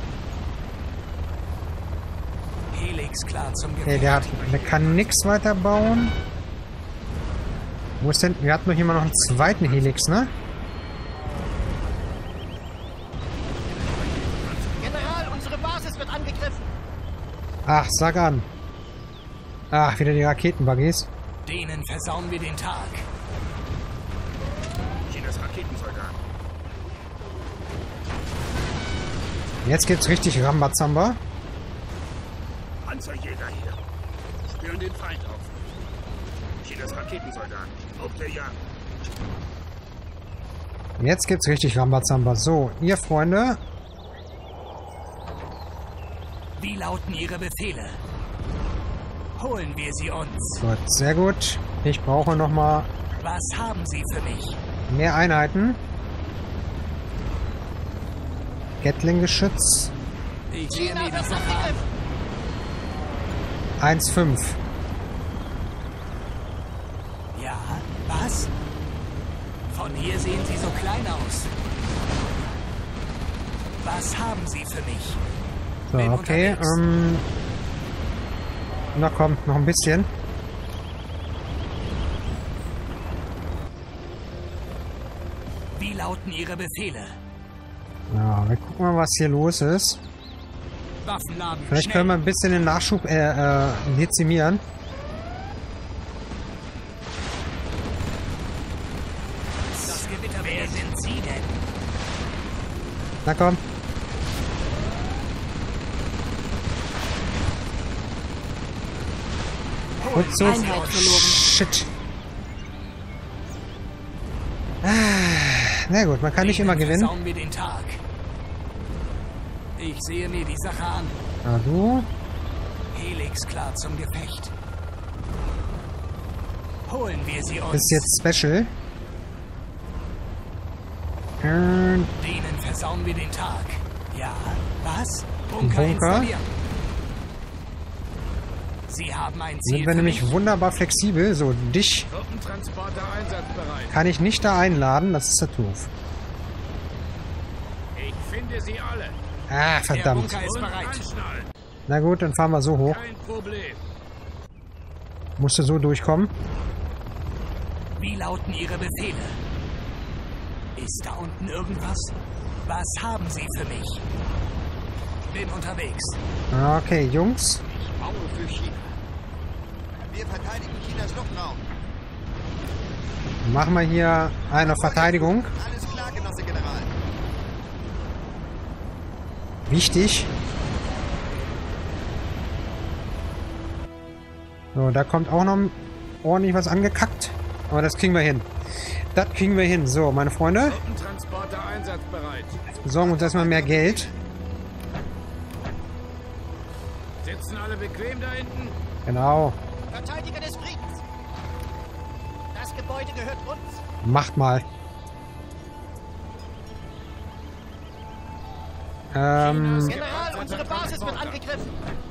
Helix klar zum Okay, Gewehr. der, hat, der kann nichts weiter bauen. Wo ist denn... Wir hatten doch hier mal noch einen zweiten Helix, ne? General, unsere Basis wird angegriffen. Ach, sag an. Ach, wieder die Raketenbuggies. Denen versauen wir den Tag. Chinas Raketensoldaten. Jetzt gibt's richtig Rambazamba. Panzerjäger hier. Spüren den Feind auf. Chinas Raketensoldaten. Auf der Jagd. Jetzt gibt's richtig Rambazamba. So, ihr Freunde. Wie lauten Ihre Befehle? Holen wir sie uns. Gut, sehr gut. Ich brauche nochmal Was haben Sie für mich? mehr Einheiten. Gatling-Geschütz. Ich sehe China mir wird die Sache an. angegriffen. eins Komma fünf. Ja, was? Von hier sehen Sie so klein aus. Was haben Sie für mich? So, Bin okay. unterwegs. Ähm, na komm, noch ein bisschen. Wie lauten Ihre Befehle? Ja, wir gucken mal, was hier los ist. Waffenladen. Vielleicht schnell. können wir ein bisschen den Nachschub äh, äh, dezimieren. Das Gewitter. Wer sind Sie denn? Na komm. Rückzug. Einheit verloren. Shit. Ah, na gut, man kann nicht immer gewinnen. Versauen wir den Tag. Ich sehe mir die Sache an. Ah, du? Helix klar zum Gefecht. Holen wir sie uns. Bist jetzt Special. Und Denen versauen wir den Tag. Ja, was? Bunker, Bunker? installieren. Sie haben ein Ziel sind wir für nämlich mich. wunderbar flexibel. So, dich Truppentransporter einsatzbereit. kann ich nicht da einladen. Das ist ja doof. Ich finde sie alle. Ah, Der verdammt. Bunker ist Und bereit. anschnallen. Na gut, dann fahren wir so hoch. Kein Problem. Musst du so durchkommen. Wie lauten Ihre Befehle? Ist da unten irgendwas? Was haben Sie für mich? Bin unterwegs. Okay, Jungs. Ich baue für China. Wir verteidigen Chinas Luftraum. Machen wir hier eine Verteidigung. Alles klar, Genosse General. Wichtig. So, da kommt auch noch ordentlich was angekackt. Aber das kriegen wir hin. Das kriegen wir hin. So, meine Freunde. Truppentransporter einsatzbereit. Besorgen uns erstmal mehr Geld. Sitzen alle bequem da hinten? Genau. Verteidiger des Friedens. Das Gebäude gehört uns. Macht mal. Ähm, General, unsere Basis wird angegriffen.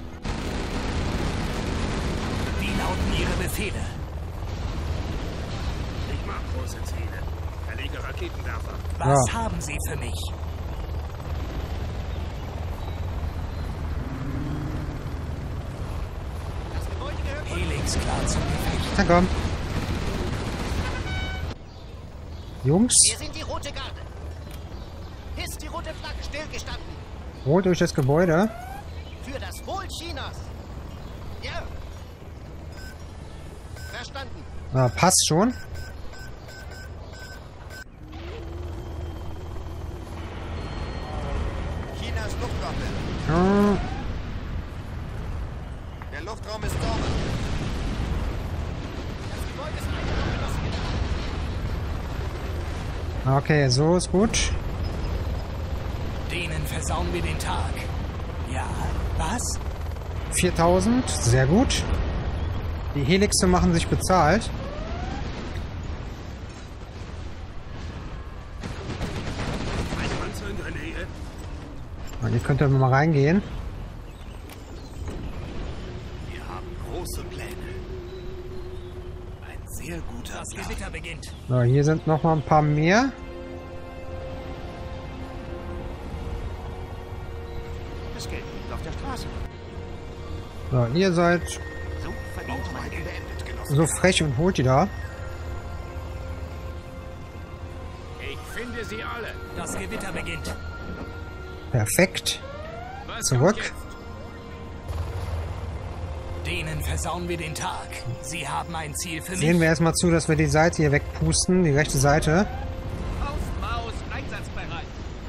Wie lauten Ihre Befehle? Ich mag große Ziele. Verlege Raketenwerfer. Was Ja. haben Sie für mich? Das Gebäude gehört uns. Helix klar zum Gefecht. na komm. Jungs, Wir sind die Rote Garde. Ist die rote Flagge stillgestanden? holt euch das Gebäude. Für das Wohl Chinas. Ja. Verstanden. Ah, passt schon. Chinas Luftwaffe. Äh, Der Luftraum ist sauber. Das Gebäude ist eingenommen, Genosse General. Okay, so ist gut. Denen versauen wir den Tag. Ja, was? viertausend, sehr gut. Die Helixe machen sich bezahlt. Ein Panzer in der Nähe. Und ihr könnt da mal reingehen. Wir haben große Pläne. Ein sehr guter Das Plan. Gewitter beginnt. So, hier sind noch mal ein paar mehr. Das Geld liegt auf der Straße. So, ihr seid So verdient man Geld. Beendet, Genosse. so frech und holt die da. Ich finde sie alle. Das Gewitter beginnt. Perfekt. Was Zurück. kommt jetzt? Denen versauen wir den Tag. Sie haben ein Ziel für Sehen mich. wir erstmal zu, dass wir die Seite hier wegpusten, die rechte Seite. Auf Maus, einsatzbereit.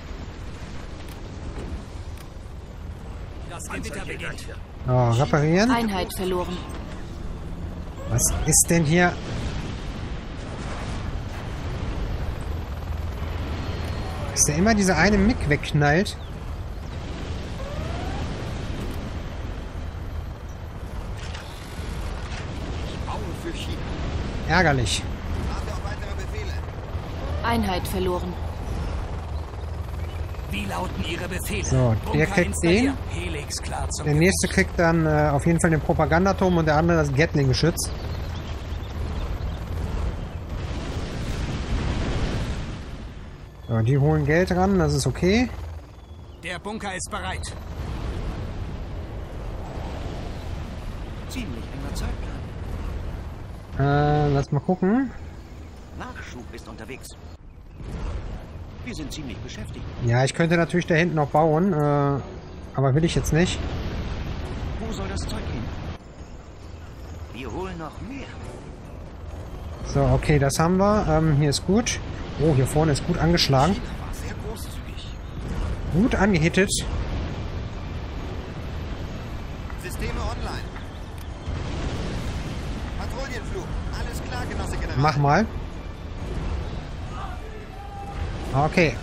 Das Gewitter beginnt. So, reparieren. Einheit verloren. Was ist denn hier? Ist der immer diese eine Mick wegknallt? Ich baue für China. Ärgerlich. Warte auf weitere Befehle. Einheit verloren. Wie lauten Ihre Befehle? So, der Bunker kriegt installieren. Helix klar zum Der nächste kriegt dann äh, auf jeden Fall den Propagandaturm und der andere das Gatling-Geschütz. So, die holen Geld ran, das ist okay. Der Bunker ist bereit. Ziemlich enger Zeitplan. Äh, lass mal gucken. Nachschub ist unterwegs. Wir sind ziemlich beschäftigt. Ja, ich könnte natürlich da hinten noch bauen, äh, aber will ich jetzt nicht. Wo soll das Zeug hin? Wir holen noch mehr. So, okay, das haben wir. Ähm, hier ist gut. Oh, hier vorne ist gut angeschlagen. China war sehr großzügig. Gut angehittet. Systeme online. Befehlflug. Alles klar, Genosse General. Mach mal. Okay.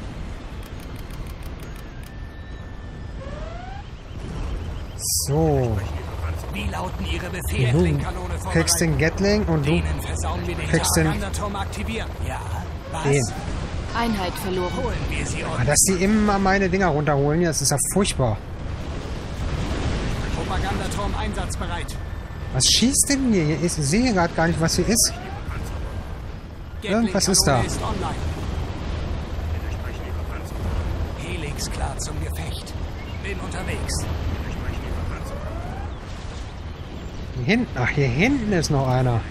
So. Wie lauten Ihre Befehle? Du Ringkanone kriegst den Gatling und du Denen versauen wir den kriegst den- Propagandaturm aktivieren. Ja, was? den. Einheit verloren. Holen wir sie Ah, uns. dass die immer meine Dinger runterholen, das ist ja furchtbar. Propagandaturm einsatzbereit. Was schießt denn hier? Ich sehe gerade gar nicht, was hier ist. Irgendwas ist da. Gatling-Kanone ist online. Helix klar zum Gefecht. Bin unterwegs. Hier hinten, ach, hier hinten ist noch einer.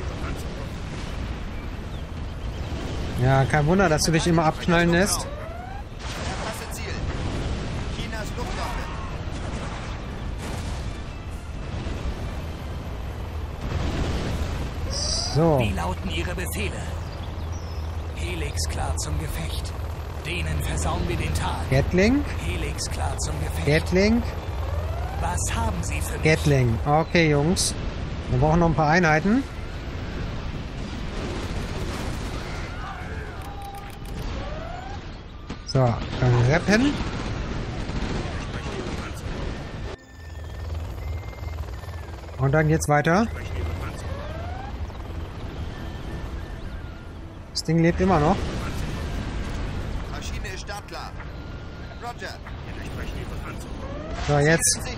Ja, kein Wunder, dass du dich immer abknallen lässt. Erfasse Ziel. Chinas Luftwaffe. So, Wie lauten Ihre Befehle? Helix klar zum Gefecht. Denen versauen wir den Tag. Gatling, Helix klar zum Gefecht. Gatling, Was haben Sie für mich? Gatling. Okay, Jungs. Wir brauchen noch ein paar Einheiten. So, reppen. Und dann geht's weiter. Das Ding lebt immer noch. Maschine ist startklar. Roger. So, jetzt. In Sicht.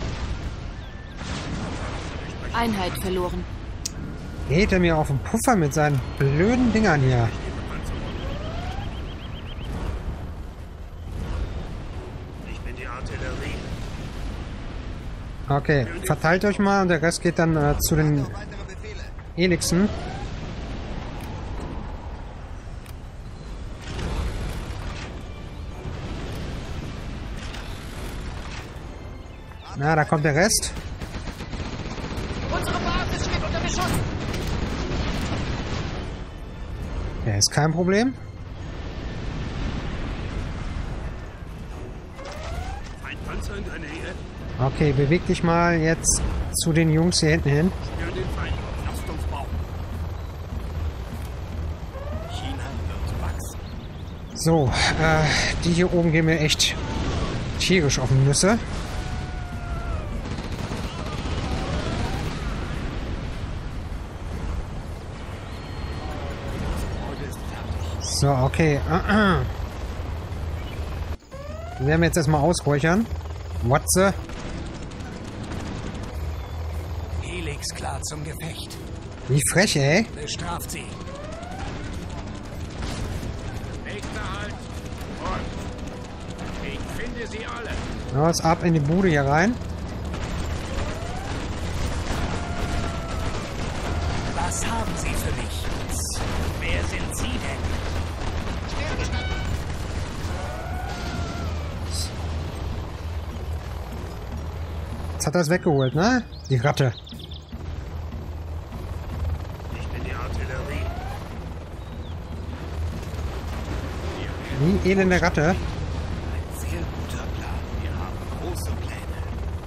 Einheit verloren. Geht er mir auf den Puffer mit seinen blöden Dingern hier. Ich bin die Artillerie. Okay, verteilt euch mal und der Rest geht dann äh, zu den Noch weitere Befehle. Helixen. Na, da kommt der Rest. Unsere Basis steht unter Beschuss. Der ist kein Problem. Feindpanzer in der Nähe. Okay, beweg dich mal jetzt zu den Jungs hier hinten hin. Für den Feind. Lastungsbau. China wird wachsen. So, äh, die hier oben gehen mir echt tierisch auf die Nüsse. So, okay. Wir werden jetzt erstmal ausräuchern. What's Helix klar zum Gefecht. Wie frech, ey. Bestraft sie. Nächster Halt. Und ich finde sie alle. Los, ab in die Bude hier rein. Was haben Sie für mich? Wer sind Sie denn? Stillgestanden. Jetzt hat er es weggeholt, ne? Die Ratte. Ich bin die Artillerie. Die elende Ratte. Ein sehr guter Plan. Wir haben große Pläne.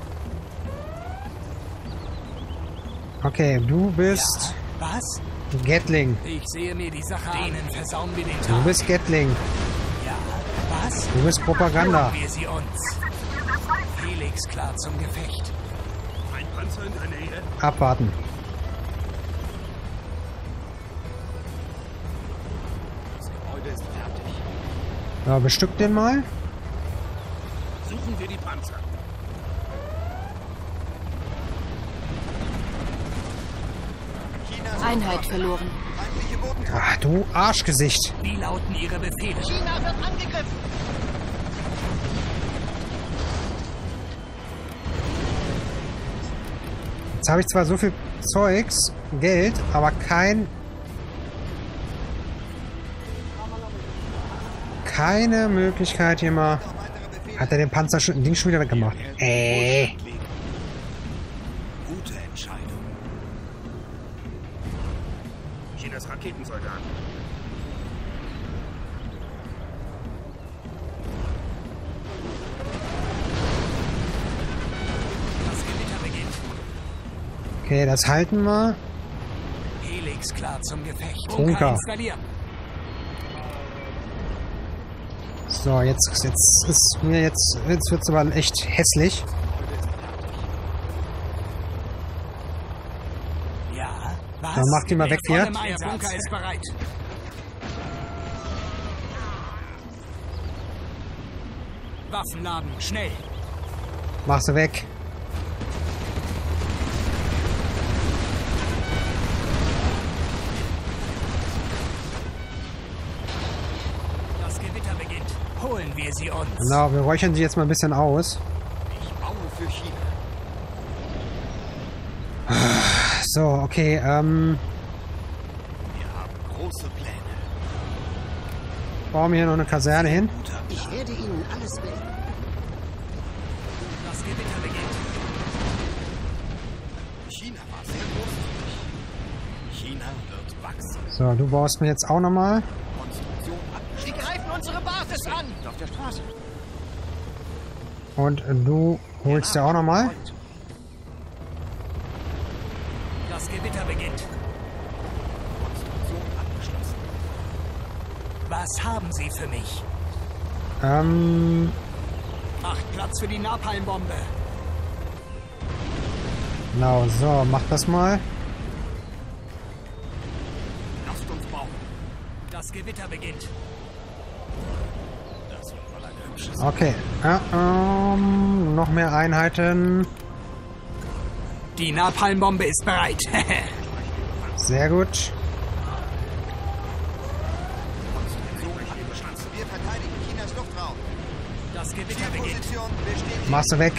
Okay, du bist Was? Gatling. Ich sehe mir die Sache an. Denen versauen wir den Du Tag. bist Gatling. Ja. Was? Du bist Propaganda. Holen wir sie uns. Helix klar zum Gefecht. Feindpanzer in der Nähe. Abwarten. Das Gebäude ist fertig. So, bestückt den mal. Suchen wir die Panzer. Chinas Einheit Luftwaffe. verloren. Feindliche Bodentruppen. Ach, du Arschgesicht. Wie lauten Ihre Befehle? China wird angegriffen. Jetzt habe ich zwar so viel Zeugs, Geld, aber kein... Keine Möglichkeit hier mal... Hat er den Panzer schon, Ding schon wieder weggemacht? Äh. Gute Entscheidung. Chinas Raketensoldaten. Das Gewitter beginnt. Okay, das halten wir. Helix klar zum Gefecht. Bunker. Installieren. So, jetzt, jetzt ist mir jetzt, jetzt wird's aber echt hässlich. Ja, was? Dann mach die mal weg hier. Der Bunker ist bereit. Waffenladen, schnell. Mach sie weg. Das Gewitter beginnt. Holen wir sie uns. Genau, wir räuchern sie jetzt mal ein bisschen aus. Ich baue für China. So, okay, ähm... Wir haben große Pläne. bauen wir hier noch eine Kaserne hin. Guter Ich Plan. werde Ihnen alles melden. Das Gewitter beginnt. China war sehr großzügig. China wird wachsen. So, du baust mir jetzt auch nochmal. Konstruktion Sie abgeschlossen. greifen unsere Basis an. Auf der Straße. Und du holst dir auch nochmal. Das Gewitter beginnt. Konstruktion abgeschlossen. Was haben Sie für mich? Ähm, Macht Platz für die Napalmbombe. genau, so, mach das mal. Lasst uns bauen. Das Gewitter beginnt. Das wird mal eine hübsche Okay, äh, ähm, noch mehr Einheiten. Die Napalmbombe ist bereit. Sehr gut. Wir verteidigen Chinas Luftraum. Das Gewitter beginnt. Position bestätigt. Mach sie weg.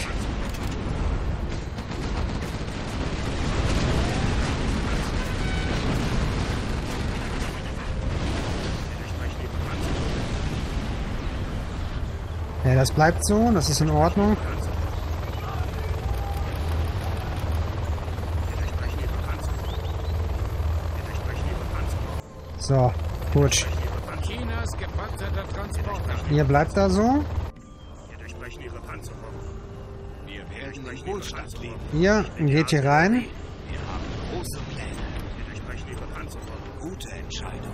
Ja, das bleibt so, das ist in Ordnung. So, gut. Chinas gepanzerter Transporter. Ihr bleibt da so. Wir durchbrechen ihre Panzerung. Wir werden in Wohlstand leben. Ihr geht hier rein. Wir haben große Pläne. Wir durchbrechen ihre Panzerung. Gute Entscheidung.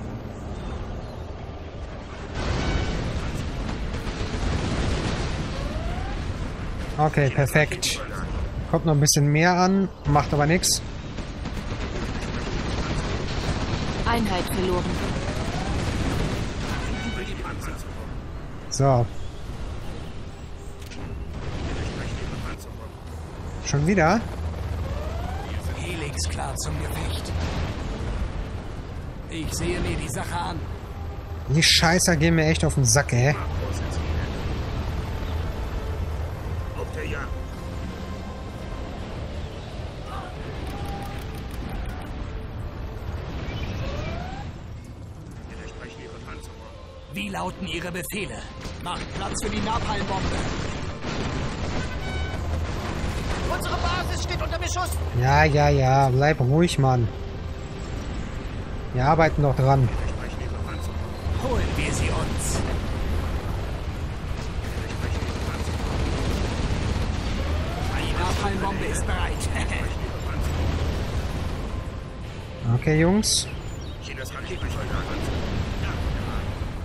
Okay, perfekt. Kommt noch ein bisschen mehr an, macht aber nichts. Einheit verloren. So, schon wieder? Helix klar zum Gefecht. Ich sehe mir die Sache an. Die Scheißer gehen mir echt auf den Sack, ey. Auf der Jagd. Wir durchbrechen ihre Panzerung. Wie lauten Ihre Befehle? Macht Platz für die Napalmbombe. Unsere Basis steht unter Beschuss. Ja, ja, ja, bleib ruhig, Mann. Wir arbeiten doch dran. Durchbrechen ihre Panzerung. Holen wir sie uns. Wir durchbrechen ihre Panzerung. Die Napalmbombe ist bereit. Durchbrechen ihre Panzerung. Okay, Jungs. Chinas Raketensoldaten. Ja, ja.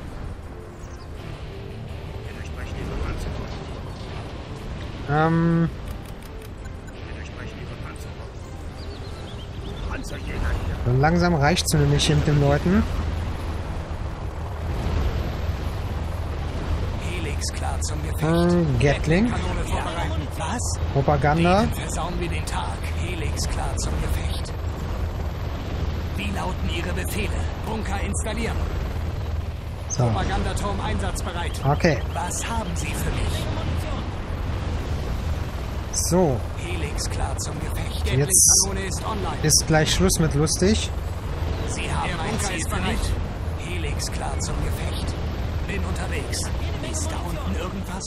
Wir durchbrechen ihre Panzerung. Ähm, Wir durchbrechen ihre Panzerung. Panzerjäger hier. so langsam reicht's mir nämlich hier mit den Leuten. Helix klar zum Gefecht. Ähm, Gatling. Kanone vorbereiten. Was? Propaganda. Denen versauen wir den Tag. Helix klar zum Gefecht. Wie lauten Ihre Befehle? Bunker installieren. So, Propagandaturm einsatzbereit. okay. Was haben Sie für mich? So, Helix klar zum Gefecht. Jetzt Gatling-Kanone ist online. ist gleich Schluss mit lustig. Sie haben ein Ziel bereit. Helix klar zum Gefecht. Bin unterwegs. Ist da unten irgendwas?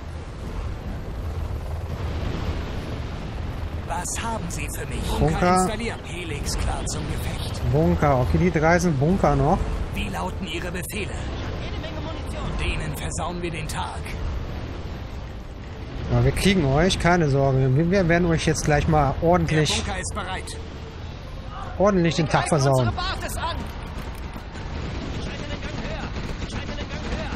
Was haben Sie für mich? Bunker. Installieren. Helix klar zum Gefecht. Bunker. Okay, die drei sind Bunker noch. Wie lauten Ihre Befehle? Denen versauen wir den Tag. Aber wir kriegen euch, keine Sorge. Wir wir werden euch jetzt gleich mal Der ordentlich... Bunker ist bereit. ordentlich den Tag versauen. Basis an! Schalte den Gang höher! Schalte den Gang höher!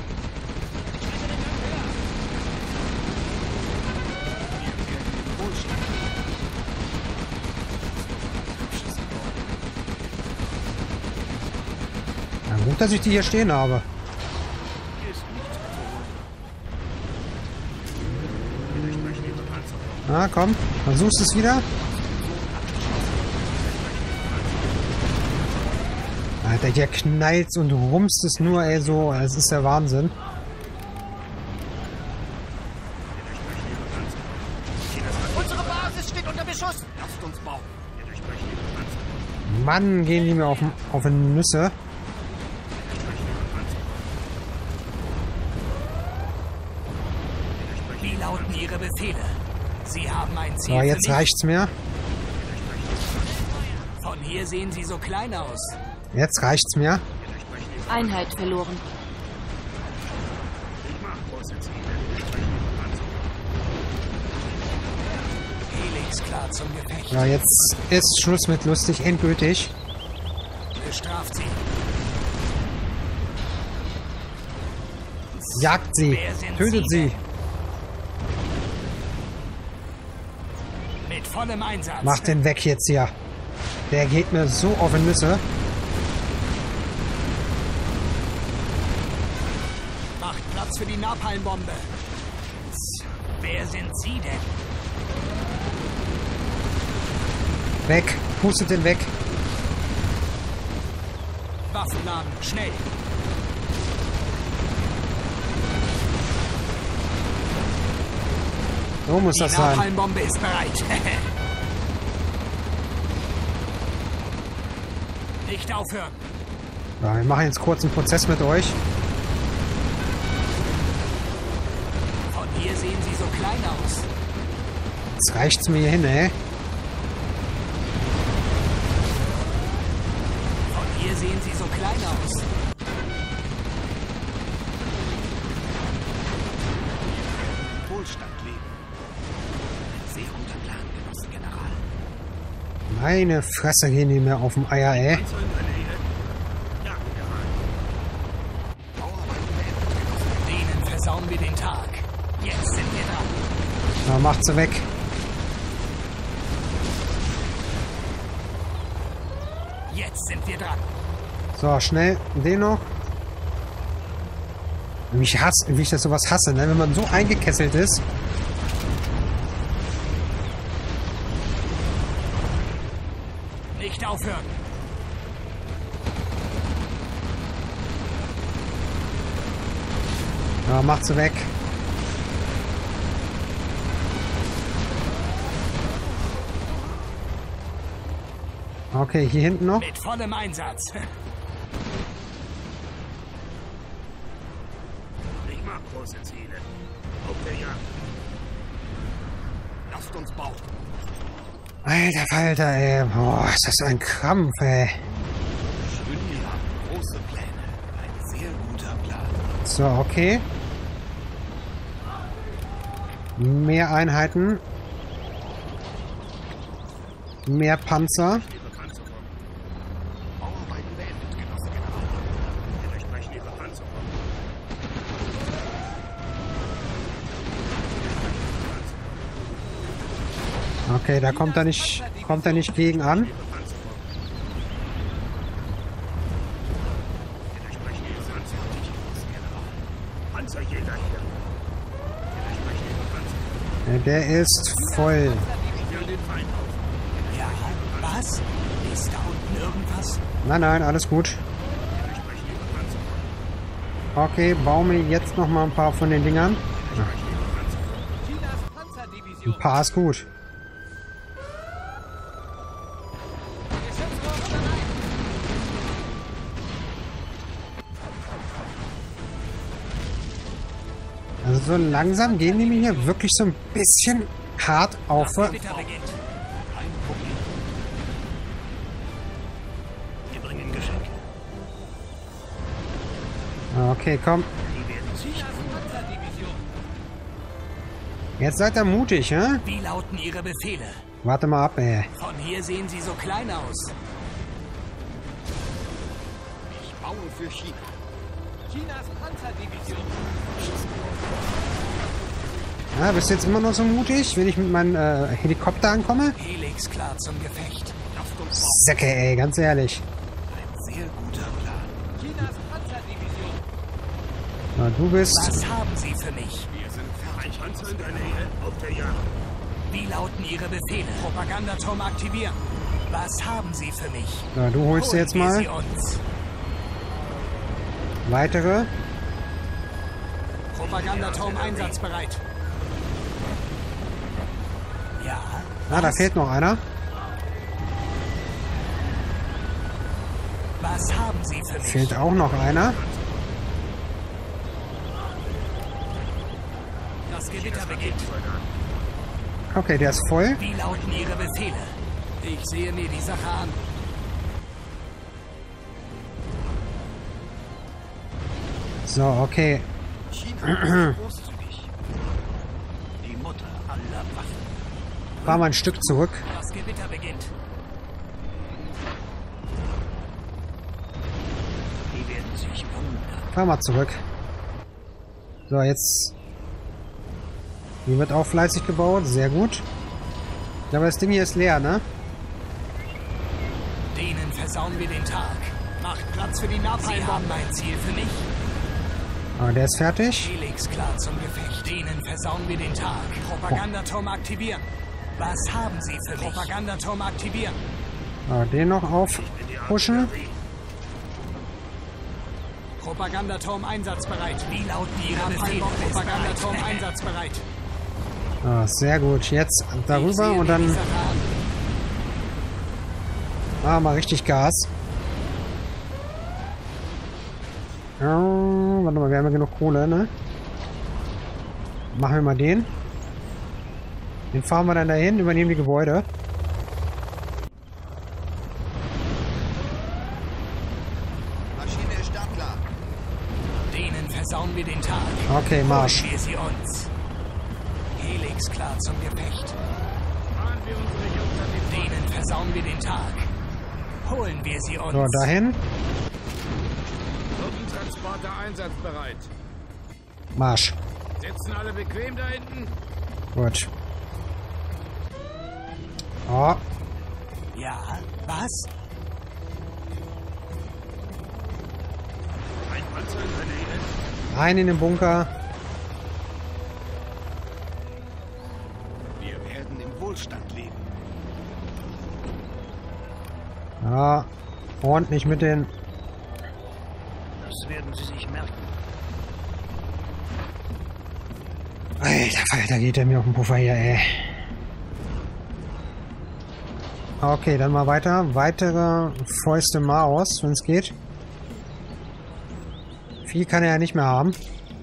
Na gut, dass ich die hier stehen habe. Na komm, versuchst es wieder. Alter, hier knallt's und rumst es nur, ey, so. Es ist der Wahnsinn. Unsere Basis steht unter Beschuss! Lasst uns bauen. Mann, gehen die mir auf, auf die Nüsse. Wie lauten Ihre Befehle? Sie haben ein Ziel. So, für jetzt mich? reicht's mir. Von hier sehen Sie so klein aus. Jetzt reicht's mir. Einheit verloren. Helix klar zum Gefecht. Ja, jetzt ist Schluss mit lustig, endgültig. Bestraft sie. Jagt sie. Wer sind Tötet Sie sie. Mit vollem Einsatz. Macht den weg jetzt hier. Der geht mir so auf die Nüsse. Macht Platz für die Napalmbombe. Wer sind Sie denn? Weg. Pustet den weg. Waffenladen, schnell. So muss Die das sein. Napalmbombe ist bereit. Nicht aufhören. Ja, wir machen jetzt kurz einen Prozess mit euch. Von hier sehen Sie so klein aus. Jetzt reicht's mir hier hin, ey. Von hier sehen Sie so klein aus. Wohlstand leben. Ein sehr guter Plan, Genosse General. Meine Fresse gehen die mir auf dem Eier, ey. Denen versauen wir den Tag. Jetzt sind wir dran. Na, macht sie weg. Jetzt sind wir dran. So, schnell den noch. Wie ich, hasse, wie ich das sowas hasse, ne? Wenn man so eingekesselt ist. Nicht aufhören. Ja, macht sie weg. Okay, hier hinten noch. Mit vollem Einsatz. Ich mag große Ziele. Auf der Jagd. Lasst uns bauen. Alter Falter, ey. Boah, ist das ein Krampf, ey. Schön, wir haben große Pläne. Ein sehr guter Plan. So, okay. Mehr Einheiten. Mehr Panzer. Bauarbeiten beendet, Genosse General. Wir durchbrechen ihre Panzerung. Okay, da kommt er nicht, kommt er nicht gegen an. Ihre Panzerung. Wir durchbrechen ihre Panzerung. Genosse General. Panzerjäger hier. Wir durchbrechen ihre Panzerung. Ja, der ist voll. Wir führen den Feind auf. Ja, was? Ist da unten irgendwas? Nein, nein, alles gut. Wir durchbrechen ihre Panzerung. Okay, baue mir jetzt noch mal ein paar von den Dingern. Wir durchbrechen ihre Panzerung. Chinas Panzerdivision. Ein paar ist gut. Geschützrohr bereit. Also so langsam gehen die mir hier wirklich so ein bisschen hart auf. Das Gewitter beginnt. Kein Problem. Wir bringen Geschenke. Okay, komm. Die werden sich Chinas Panzerdivision. Jetzt seid ihr mutig, hä? Wie lauten Ihre Befehle? Warte mal ab, ey. Von hier sehen sie so klein aus. Ich baue für China. Chinas Panzerdivision. Ja, bist du jetzt immer noch so mutig, wenn ich mit meinem äh, Helikopter ankomme? Helix klar zum Gefecht. Säcke, ey, ganz ehrlich. Ein sehr guter Plan. Chinas Panzerdivision. Na, du bist... Was haben Sie für mich? Wir sind ein Panzer in der Nähe auf der Jagd. Wie lauten Ihre Befehle? Propagandaturm aktivieren. Was haben Sie für mich? Na, du holst dir jetzt mal Sie uns. weitere. Propagandaturm einsatzbereit. Ja. Ah, da fehlt noch einer. Was haben Sie für mich? Fehlt auch noch einer. Das Gewitter beginnt. Okay, der ist voll. Wie lauten Ihre Befehle? Ich sehe mir die Sache an. So, okay. China ist großzügig. Die Mutter aller Waffen. Fahr mal ein Stück zurück. Das Gewitter beginnt. Die werden sich wundern. Fahr mal zurück. So, jetzt... Hier wird auch fleißig gebaut. Sehr gut. Ja, aber das Ding hier ist leer, ne? Denen versauen wir den Tag. Macht Platz für die Napalm. Sie haben ein Ziel für mich. Aber der ist fertig. Helix klar zum Gefecht. Denen versauen wir den Tag. Propagandaturm aktivieren. Was haben Sie für mich? Propagandaturm aktivieren. Aber den noch aufpushen. Propagandaturm einsatzbereit. Wie lauten Ihre Befehle? Propagandaturm einsatzbereit. Ah, sehr gut. Jetzt Ich darüber sehe und mir die dann Sache an. ah, mal richtig Gas. Ja, warte mal, wir haben ja genug Kohle, ne? Machen wir mal den. Den fahren wir dann dahin, übernehmen die Gebäude. Maschine ist startklar. Denen versauen wir den Tag. Okay, Marsch. Holen wir sie uns. Helix klar zum Gefecht. Fahren wir unsere Jungs an den Denen versauen wir den Tag. Holen wir sie uns. So, dahin. Truppentransporter einsatzbereit. Marsch. Sitzen alle bequem da hinten? Gut. Oh, Ja, was? Ein Panzer in der Nähe. rein in den Bunker. Wir werden im Wohlstand leben. Ja, ordentlich mit den... Das werden sie sich merken. Alter Falter, geht der mir auf den Puffer hier, ey. Okay, dann mal weiter. Weitere Fäuste Maos, wenn es geht. Viel kann er ja nicht mehr haben.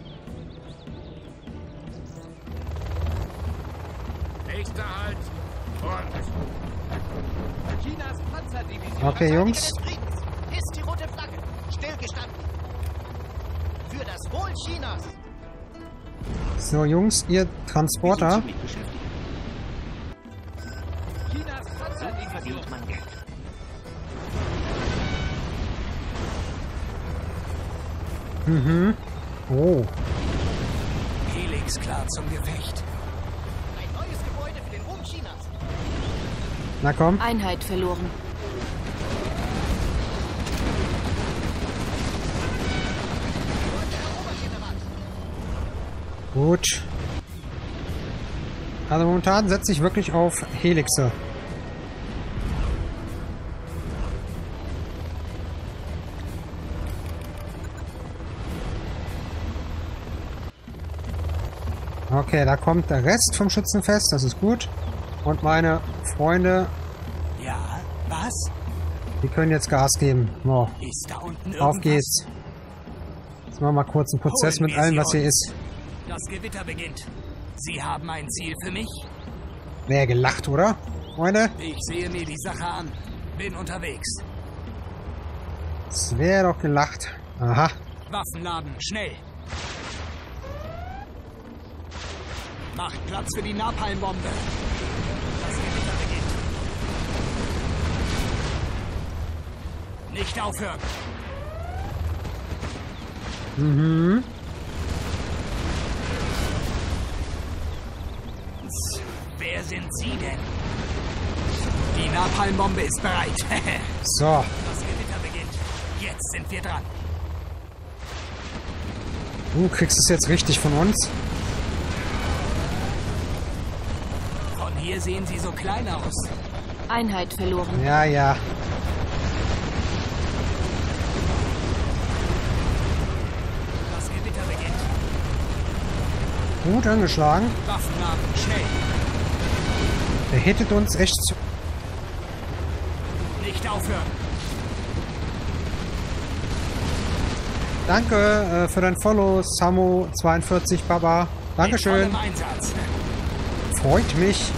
Nächster Halt. Und Chinas Panzerdivision. Okay, Jungs. Des Friedens. Ist die rote Flagge. Stillgestanden. Für das Wohl Chinas. So, Jungs, ihr Transporter. Ziemlich beschäftigt. Chinas So Panzerdivision. verdient man Geld. Mhm. Oh. Helix klar zum Gefecht. Ein neues Gebäude für den Ruhm Chinas. Na komm. Einheit verloren. Gut. Also momentan setze ich wirklich auf Helixe. Okay, da kommt der Rest vom Schützenfest, das ist gut. Und meine Freunde, Ja, was? die können jetzt Gas geben. So, Ist da unten irgendwas? auf geht's. Jetzt machen wir mal kurz einen Prozess Holen mit wir allem, sie was hier uns. ist. Das Gewitter beginnt. Sie haben ein Ziel für mich? Wäre gelacht, oder? Freunde? Ich sehe mir die Sache an. Bin unterwegs. Es wäre doch gelacht. Aha. Waffenladen, schnell. Macht Platz für die Napalmbombe. Das Gewitter beginnt. Nicht aufhören. Mhm. Wer sind Sie denn? Die Napalmbombe ist bereit. So. Das Gewitter beginnt. Jetzt sind wir dran. Du kriegst es jetzt richtig von uns. Von hier sehen Sie so klein aus. Einheit verloren. Ja, ja. Das Gewitter beginnt. Gut angeschlagen. Waffenladen, schnell. Der hittet uns echt zu. Nicht aufhören. Danke äh, für dein Follow, Samo zweiundvierzig Baba. Dankeschön. Mit vollem Einsatz. Freut mich.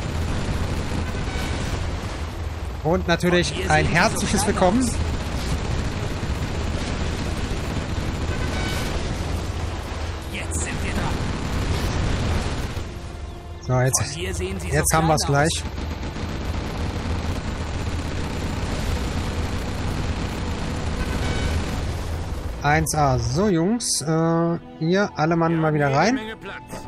Und natürlich ein herzliches Willkommen. Jetzt sind wir dran. So, jetzt, Von hier sehen Sie so jetzt haben wir es klein aus. gleich. eins A. So, Jungs. Äh, ihr, alle Mann mal wieder rein. Menge Platz.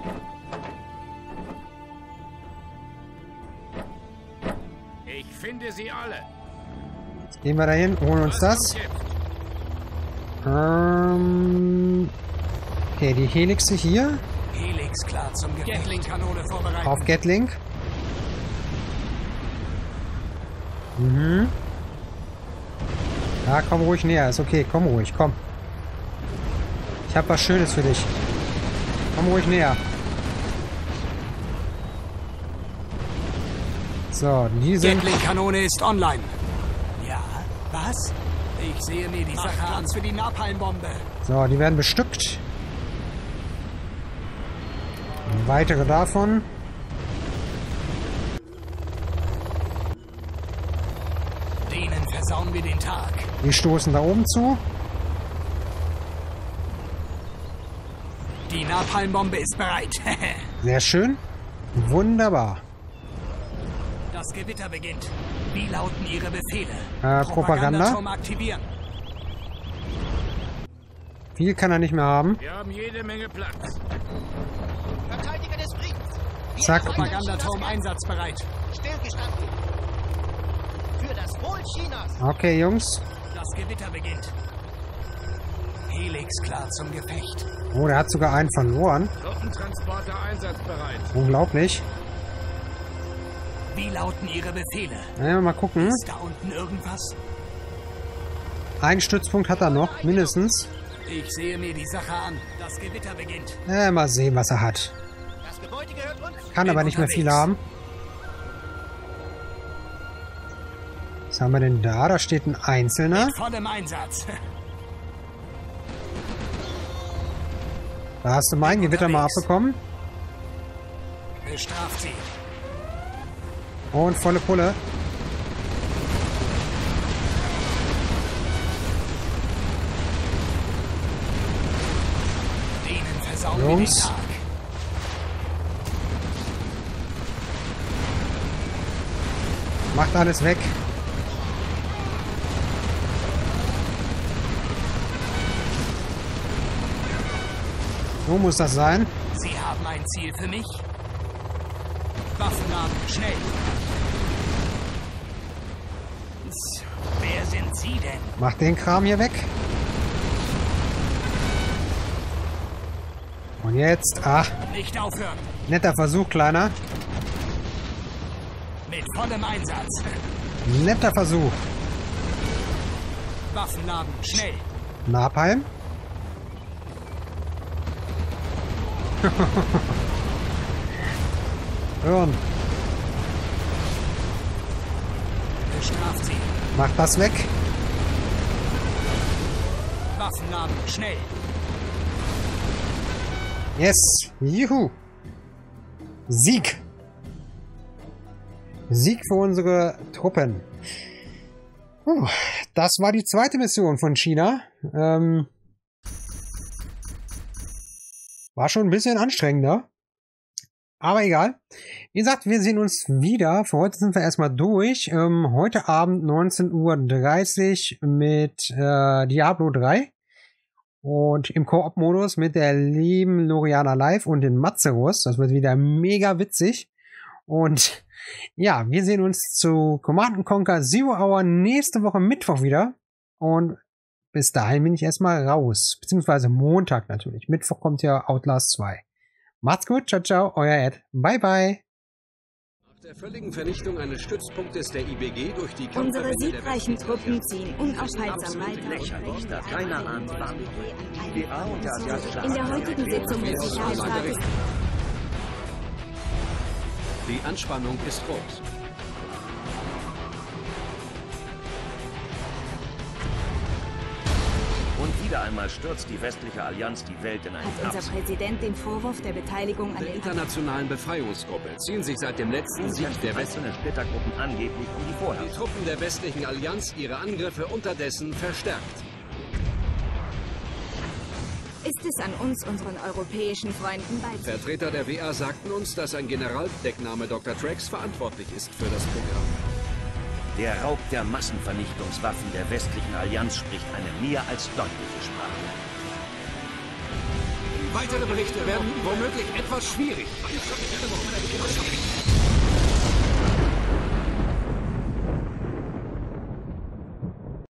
Ich finde sie alle. Jetzt gehen wir dahin, holen uns das. Was kommt jetzt? Ähm, okay, die Helixe hier. Helix klar zum Gefecht. Gatling-Kanone vorbereitet. Auf Gatling. Mhm. Ja, komm ruhig näher. Ist okay. Komm ruhig. Komm. Ich habe was Schönes für dich. Komm ruhig näher. So, die sind... Gatling-Kanone ist online. Ja, was? Ich sehe mir die Sache an für die Napalmbombe. So, die werden bestückt. Weitere davon. Denen versauen wir den Tag. Die stoßen da oben zu. Die Napalmbombe ist bereit. Sehr schön. Wunderbar. Das Gewitter beginnt. Wie lauten Ihre Befehle? Äh, Propaganda. Propagandaturm aktivieren. Viel kann er nicht mehr haben. Wir haben jede Menge Platz. Verteidiger des Friedens. Wir Zack. erfolgen Propagandaturm das- einsatzbereit. Stillgestanden. Für das Wohl Chinas. Okay, Jungs. Das Gewitter beginnt. Helix klar zum Gefecht. Oh, der hat sogar einen verloren. Truppentransporter einsatzbereit. Unglaublich. Wie lauten Ihre Befehle? Ja, mal gucken. Ist da unten irgendwas? Einen Stützpunkt hat er noch, mindestens. Ich sehe mir die Sache an. Das Gewitter beginnt. Äh, mal sehen, was er hat. Das Gebäude gehört uns. Kann aber nicht mehr viel haben. Was haben wir denn da? Da steht ein Einzelner. Vollem Einsatz. Da hast du mein Gewitter mal abbekommen. Bestraft sie. Und volle Pulle. Denen versauen wir den Jungs. Tag. Macht alles weg. So muss das sein. Sie haben ein Ziel für mich? Waffenladen, schnell. Wer sind Sie denn? Macht den Kram hier weg. Und jetzt, ach, Nicht aufhören. netter Versuch, Kleiner. Mit vollem Einsatz. Netter Versuch. Waffenladen, schnell. Napalm. Hören. Bestraft sie. Macht das weg. Waffenladen, schnell. Yes. Juhu. Sieg. Sieg für unsere Truppen. Puh, das war die zweite Mission von China. Ähm, war schon ein bisschen anstrengender. Aber egal. Wie gesagt, wir sehen uns wieder. Für heute sind wir erstmal durch. Ähm, heute Abend neunzehn Uhr dreißig mit äh, Diablo drei. Und im Koop-Modus mit der lieben Loriana Live und den Mazerus. Das wird wieder mega witzig. Und ja, wir sehen uns zu Command and Conquer Zero Hour nächste Woche Mittwoch wieder. Und bis dahin bin ich erstmal raus. Beziehungsweise Montag natürlich. Mittwoch kommt ja Outlast zwei. Macht's gut, ciao, ciao, euer Ed. Bye, bye. Nach der völligen Vernichtung eines Stützpunktes der I B G durch die Unsere siegreichen Truppen ziehen unaufhaltsam weiter. Lächerlich, da keiner ahnt, wann. Die W A und der asiatische In der heutigen Sitzung des Sicherheitsrates. Die Anspannung ist groß. Und wieder einmal stürzt die westliche Allianz die Welt in einen Hat unser Absturz. Präsident den Vorwurf der Beteiligung an Der den internationalen Befreiungsgruppe ziehen sich seit dem letzten Sieg der West einzelnen Splittergruppen angeblich um die die Vorherrschaft. Truppen der westlichen Allianz ihre Angriffe unterdessen verstärkt. Ist es an uns, unseren europäischen Freunden beizutreten? Vertreter der W A sagten uns, dass ein General, Deckname Doktor Trax, verantwortlich ist für das Programm. Der Raub der Massenvernichtungswaffen der westlichen Allianz spricht eine mehr als deutliche Sprache. Weitere Berichte werden womöglich etwas schwierig.